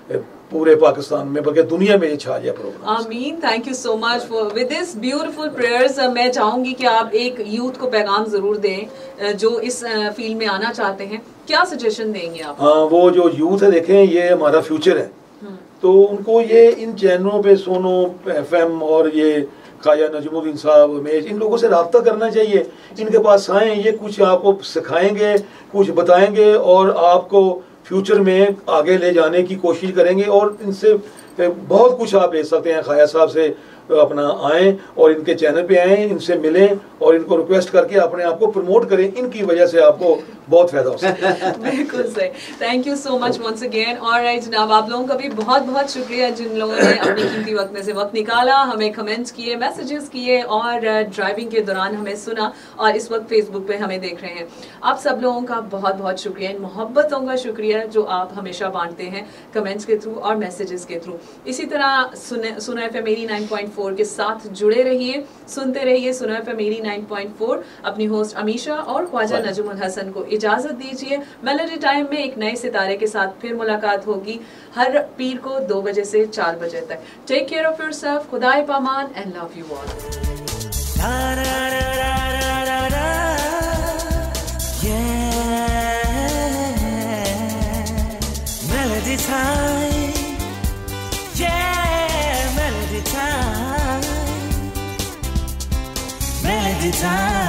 पूरे पाकिस्तान में बल्कि दुनिया में ये छा जाए प्रोग्राम। आमीन। Thank you so much for with this beautiful prayers. मैं चाहूंगी कि आप एक यूथ को पैगाम जरूर दें जो इस फील्ड में आना चाहते हैं, क्या सजेशन देंगे आप? हाँ, वो जो यूथ है देखें ये हमारा फ्यूचर है, तो उनको ये इन चैनलों पे सोनो FM और ये ख्वाजा नजमुद्दीन साहब में इन लोगों से रब्ता करना चाहिए। इनके पास आएँ, ये कुछ आपको सिखाएंगे, कुछ बताएंगे और आपको फ्यूचर में आगे ले जाने की कोशिश करेंगे और इनसे बहुत कुछ आप ले सकते हैं। ख्वाजा साहब से अपना आएँ और इनके चैनल पे आएँ, इनसे मिलें और इनको रिक्वेस्ट करके अपने आप को प्रमोट करें। इनकी वजह से आपको बहुत फायदा हो सकता है। बिल्कुल सही। Thank you so much once again. Alright जनाब, आप लोगों का भी बहुत बहुत शुक्रिया जिन लोगों ने अपने कीमती वक्त में से वक्त निकाला, हमें कमेंट्स किए, मैसेजेस किए और ड्राइविंग के दौरान हमें सुना और इस वक्त फेसबुक पे हमें देख रहे हैं। आप सब लोगों का बहुत बहुत शुक्रिया, इन मोहब्बतों का शुक्रिया जो आप हमेशा बांटते हैं कमेंट्स के थ्रू और मैसेजेस के थ्रू। इसी तरह सुनो FM 89.4 के साथ जुड़े रहिए, सुनते रहिए सुनो FM 89.4। अपनी होस्ट अमीशा और ख्वाजा नजमुल हसन को इजाजत दीजिए। मेलोडी टाइम में एक नए सितारे के साथ फिर मुलाकात होगी हर पीर को 2 बजे से 4 बजे तक। टेक केयर ऑफ योरसेल्फ, खुदाए पामान and love you all. Melody time, yeah, melody time, melody time.